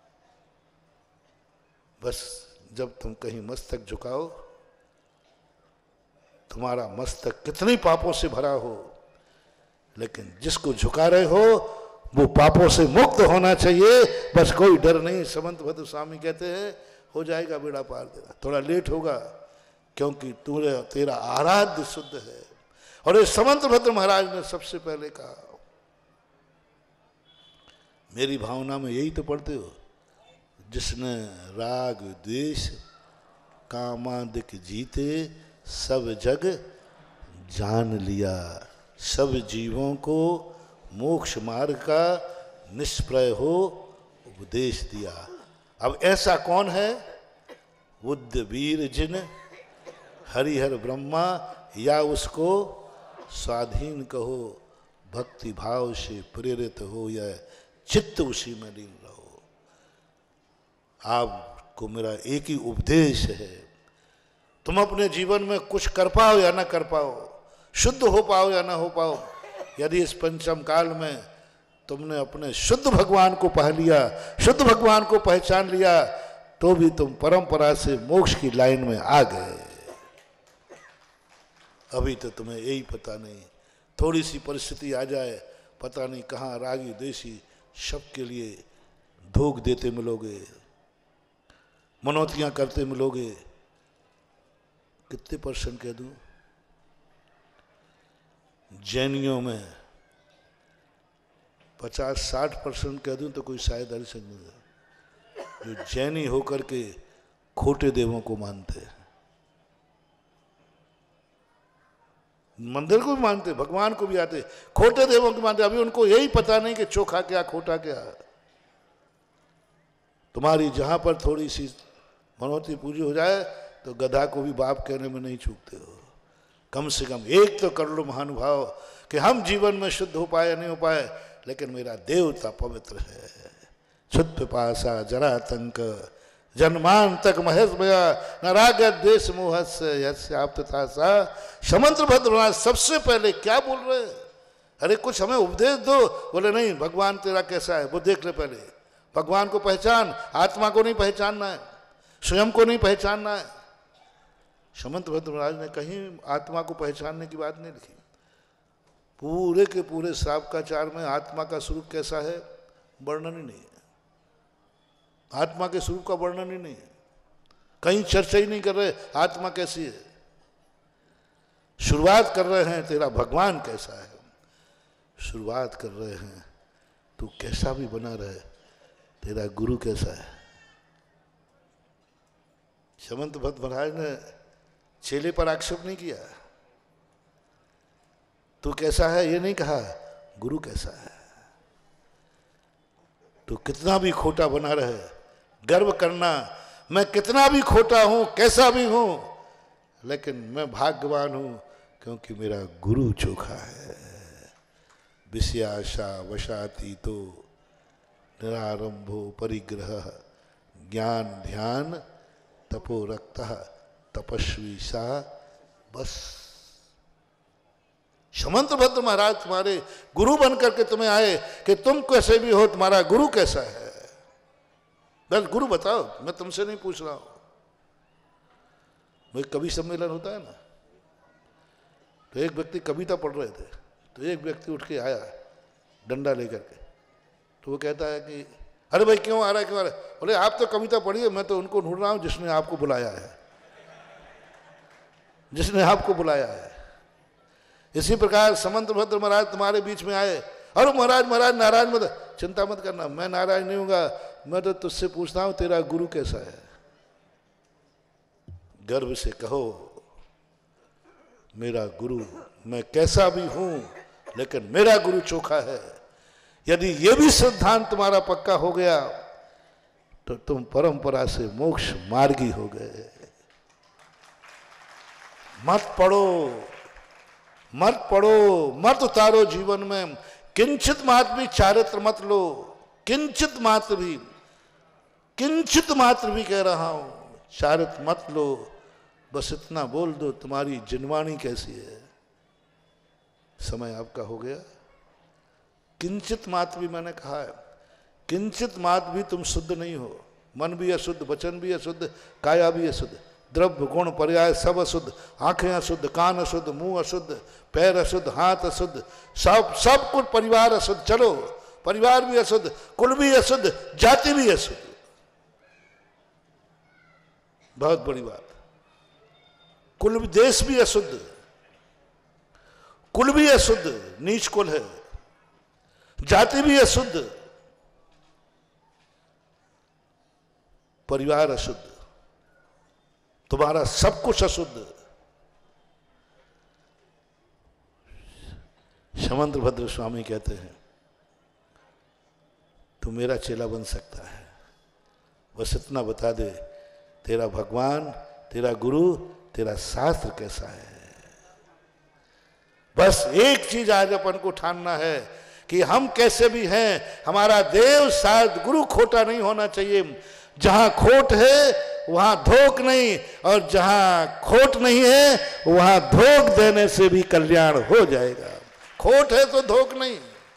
बस जब तुम कहीं मस्तक झुकाओ, तुम्हारा मस्तक कितने पापों से भरा हो, लेकिन जिसको झुका रहे हो वो पापों से मुक्त होना चाहिए। बस कोई डर नहीं। समंतभद्र स्वामी कहते हैं हो जाएगा बेड़ा पार तेरा, थोड़ा लेट होगा क्योंकि तेरा आराध्य शुद्ध है। और ये समंतभद्र महाराज ने सबसे पहले कहा, मेरी भावना में यही तो पढ़ते हो, जिसने राग द्वेष कामादिक जीते सब जग जान लिया, सब जीवों को मोक्ष मार्ग का निष्प्रय हो उपदेश दिया। अब ऐसा कौन है? बुद्ध वीर जिन हरिहर ब्रह्मा, या उसको स्वाधीन कहो, भक्ति भाव से प्रेरित हो या चित्त उसी में लीन रहो। आपको मेरा एक ही उपदेश है, तुम अपने जीवन में कुछ कर पाओ या ना कर पाओ, शुद्ध हो पाओ या ना हो पाओ, यदि इस पंचम काल में तुमने अपने शुद्ध भगवान को पा लिया, शुद्ध भगवान को पहचान लिया, तो भी तुम परंपरा से मोक्ष की लाइन में आ गए। अभी तो तुम्हें यही पता नहीं, थोड़ी सी परिस्थिति आ जाए, पता नहीं कहाँ रागी द्वेषी सबके लिए धोख देते मिलोगे, मनौतियां करते मिलोगे। कितने % कह दूं? जैनियों में 50-60% कह दूं तो कोई शायद अड़चन नहीं है, जो जैनी होकर के खोटे देवों को मानते हैं। मंदिर को भी मानते, भगवान को भी आते, खोटे देवों को मानते। अभी उनको यही पता नहीं कि चोखा क्या खोटा क्या। तुम्हारी जहां पर थोड़ी सी मनोती पूरी हो जाए तो गधा को भी बाप कहने में नहीं चूकते हो। कम से कम एक तो कर लो महानुभाव कि हम जीवन में शुद्ध हो पाए नहीं हो पाए, लेकिन मेरा देवता पवित्र है। शुद्ध पिपासा जरातंक जन्मान तक महेश भया न राग द्वेष मोहस्य आप तथा सा। समंत्र भद्रनाथ सबसे पहले क्या बोल रहे हैं? अरे कुछ हमें उपदेश दो। बोले नहीं, भगवान तेरा कैसा है वो देख ले पहले। भगवान को पहचान, आत्मा को नहीं पहचानना है, स्वयं को नहीं पहचानना है। समंत भद्रराज ने कहीं आत्मा को पहचानने की बात नहीं लिखी। पूरे के पूरे श्रावकाचार में आत्मा का स्वरूप कैसा है वर्णन ही नहीं है। आत्मा के स्वरूप का वर्णन ही नहीं है, कहीं चर्चा ही नहीं कर रहे आत्मा कैसी है। शुरुआत कर रहे हैं तेरा भगवान कैसा है, शुरुआत कर रहे हैं तू कैसा भी बना रहे तेरा गुरु कैसा है। समंत भट्ट महाराज ने चेले पर आक्षेप नहीं किया, तू कैसा है ये नहीं कहा, गुरु कैसा है। तू कितना भी खोटा बना रहे, गर्व करना मैं कितना भी खोटा हूं कैसा भी हूं, लेकिन मैं भाग्यवान हूं क्योंकि मेरा गुरु चोखा है। विषयाशा वशाती तो निरारंभो परिग्रह ज्ञान ध्यान तपो रक्तः तपस्वी सा। बस समंत भद्र महाराज तुम्हारे गुरु बनकर के तुम्हें आए कि तुम कैसे भी हो, तुम्हारा गुरु कैसा है। बस गुरु बताओ, मैं तुमसे नहीं पूछ रहा हूं। भाई कवि सम्मेलन होता है ना, तो एक व्यक्ति कविता पढ़ रहे थे, तो एक व्यक्ति उठ के आया डंडा लेकर के, तो वो कहता है कि अरे भाई क्यों आ रहा है, क्यों आ रहा है? बोले आप तो कविता पढ़िए, मैं तो उनको ढूंढ रहा हूं जिसने आपको बुलाया है, जिसने आपको बुलाया है। इसी प्रकार समंत भद्र महाराज तुम्हारे बीच में आए, अरे महाराज महाराज नाराज मत, चिंता मत करना, मैं नाराज नहीं हूँगा, मैं तो तुझसे पूछता हूँ तेरा गुरु कैसा है। गर्व से कहो मेरा गुरु, मैं कैसा भी हूँ लेकिन मेरा गुरु चोखा है। यदि ये भी सिद्धांत तुम्हारा पक्का हो गया तो तुम परंपरा से मोक्ष मार्गी हो गए। मत पढ़ो, मत पढ़ो, मत उतारो जीवन में, किंचित मात्र भी चारित्र मत लो, किंचित मात्र भी, किंचित मात्र भी कह रहा हूं, चारित्र मत लो। बस इतना बोल दो तुम्हारी जिनवाणी कैसी है। समय आपका हो गया। किंचित मात्र भी मैंने कहा है, किंचित मात्र भी तुम शुद्ध नहीं हो। मन भी अशुद्ध, वचन भी अशुद्ध, काया भी अशुद्ध, द्रव्य गुण पर्याय सब अशुद्ध, आंखें अशुद्ध, कान अशुद्ध, मुंह अशुद्ध, पैर अशुद्ध, हाथ अशुद्ध, सब कुछ परिवार अशुद्ध। चलो परिवार भी अशुद्ध, कुल भी अशुद्ध, जाति भी अशुद्ध। बहुत बड़ी बात। कुल भी, देश भी अशुद्ध, कुल भी अशुद्ध, नीच कुल है, जाति भी अशुद्ध, परिवार अशुद्ध, तुम्हारा सब कुछ अशुद्ध। समंत भद्र स्वामी कहते हैं तू मेरा चेला बन सकता है, बस इतना बता दे तेरा भगवान, तेरा गुरु, तेरा शास्त्र कैसा है। बस एक चीज आज अपन को ठानना है कि हम कैसे भी हैं, हमारा देव शायद गुरु खोटा नहीं होना चाहिए। जहां खोट है वहां धोख नहीं, और जहां खोट नहीं है वहां धोख देने से भी कल्याण हो जाएगा। खोट है तो धोख नहीं।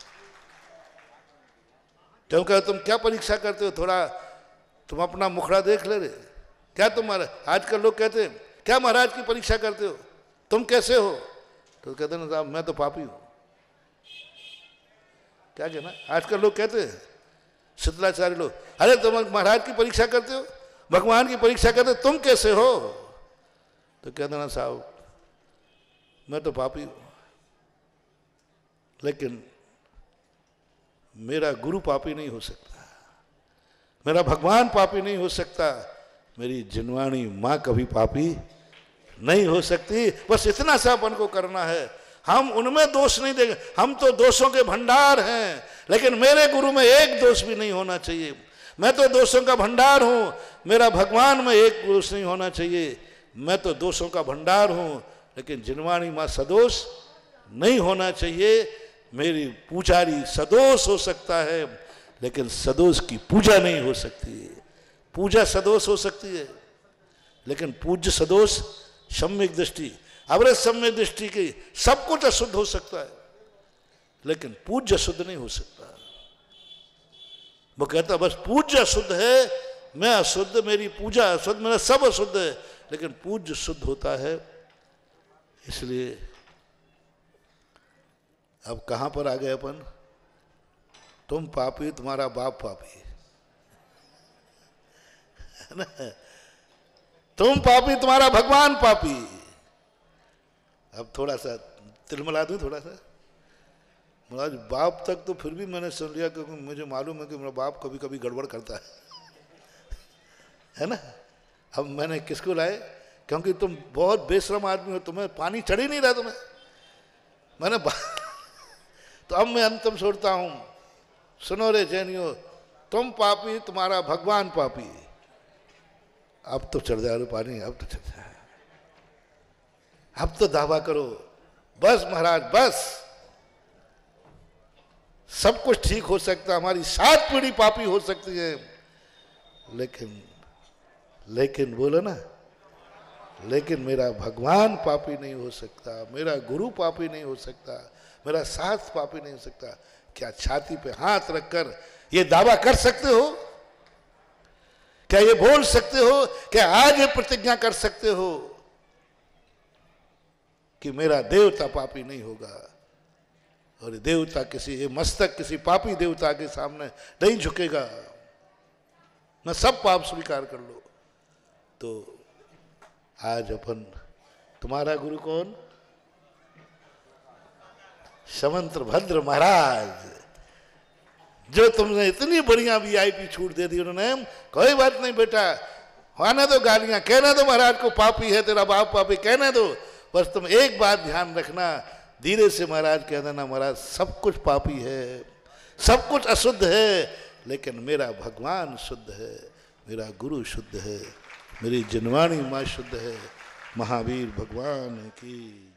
क्योंकि तुम क्या परीक्षा करते हो, थोड़ा तुम अपना मुखड़ा देख ले रहे। क्या तुम्हारा आजकल लोग कहते हैं क्या महाराज की परीक्षा करते हो, तुम कैसे हो, तो कहते ना साहब मैं तो पापी हूं। क्या कहना, आजकल लोग कहते हैं शीतलाचार्य लोग, अरे तुम महाराज की परीक्षा करते हो, भगवान की परीक्षा करते हो, तुम कैसे हो, तो कहते ना साहब मैं तो पापी हूं, लेकिन मेरा गुरु पापी नहीं हो सकता, मेरा भगवान पापी नहीं हो सकता, मेरी जिनवाणी मां कभी पापी नहीं हो सकती। बस इतना सा अपन को करना है। हम उनमें दोष नहीं देंगे, हम तो दोषों के भंडार हैं, लेकिन मेरे गुरु में एक दोष भी नहीं होना चाहिए। मैं तो दोषों का भंडार हूं, मेरा भगवान में एक दोष नहीं होना चाहिए। मैं तो दोषों का भंडार हूं, लेकिन जिनवाणी मां सदोष नहीं होना चाहिए। मेरी पुजारी सदोष हो सकता है, लेकिन सदोष की पूजा नहीं हो सकती है। पूजा सदोष हो सकती है, लेकिन पूज्य सदोष सम्यक दृष्टि, अवृत सम्यक दृष्टि की सब कुछ अशुद्ध हो सकता है, लेकिन पूज्य शुद्ध नहीं हो सकता। वो कहता बस पूज्य अशुद्ध है, मैं अशुद्ध, मेरी पूजा अशुद्ध, मेरा सब अशुद्ध है, लेकिन पूज्य शुद्ध होता है। इसलिए अब कहां पर आ गए अपन? तुम पापी, तुम्हारा बाप पापी, है ना? तुम पापी, तुम्हारा भगवान पापी। अब थोड़ा सा तिलमिला दूं, थोड़ा सा। महाराज बाप तक तो फिर भी मैंने सुन लिया, क्योंकि मुझे मालूम है कि मेरा बाप कभी कभी गड़बड़ करता है ना? अब मैंने किसको लाए? क्योंकि तुम बहुत बेशरम आदमी हो, तुम्हें पानी चढ़ ही नहीं रहा तुम्हें। मैंने तो अब मैं अंतम छोड़ता हूं। सुनो रे जैनियो, तुम पापी, तुम्हारा भगवान पापी। अब तो चढ़ जाए पानी, अब तो चढ़ जाए, अब तो दावा करो, बस महाराज बस, सब कुछ ठीक हो सकता है, हमारी 7 पीढ़ी पापी हो सकती है, लेकिन बोलो ना, लेकिन मेरा भगवान पापी नहीं हो सकता, मेरा गुरु पापी नहीं हो सकता, मेरा साथ पापी नहीं हो सकता। क्या छाती पे हाथ रखकर ये दावा कर सकते हो? क्या ये बोल सकते हो? क्या आज ये प्रतिज्ञा कर सकते हो कि मेरा देवता पापी नहीं होगा? और ये देवता ये मस्तक किसी पापी देवता के सामने नहीं झुकेगा, मैं सब पाप स्वीकार कर लो। तो आज अपन, तुम्हारा गुरु कौन? समंत्र भद्र महाराज, जो तुमने इतनी बढ़िया वीआईपी छूट दे दी उन्होंने। कोई बात नहीं बेटा, आने दो गालियां, कहने दो महाराज को पापी है, तेरा बाप पापी, कहने दो, बस तुम एक बात ध्यान रखना, धीरे से महाराज कह देना, महाराज सब कुछ पापी है, सब कुछ अशुद्ध है, लेकिन मेरा भगवान शुद्ध है, मेरा गुरु शुद्ध है, मेरी जिनवाणी माँ शुद्ध है। महावीर भगवान की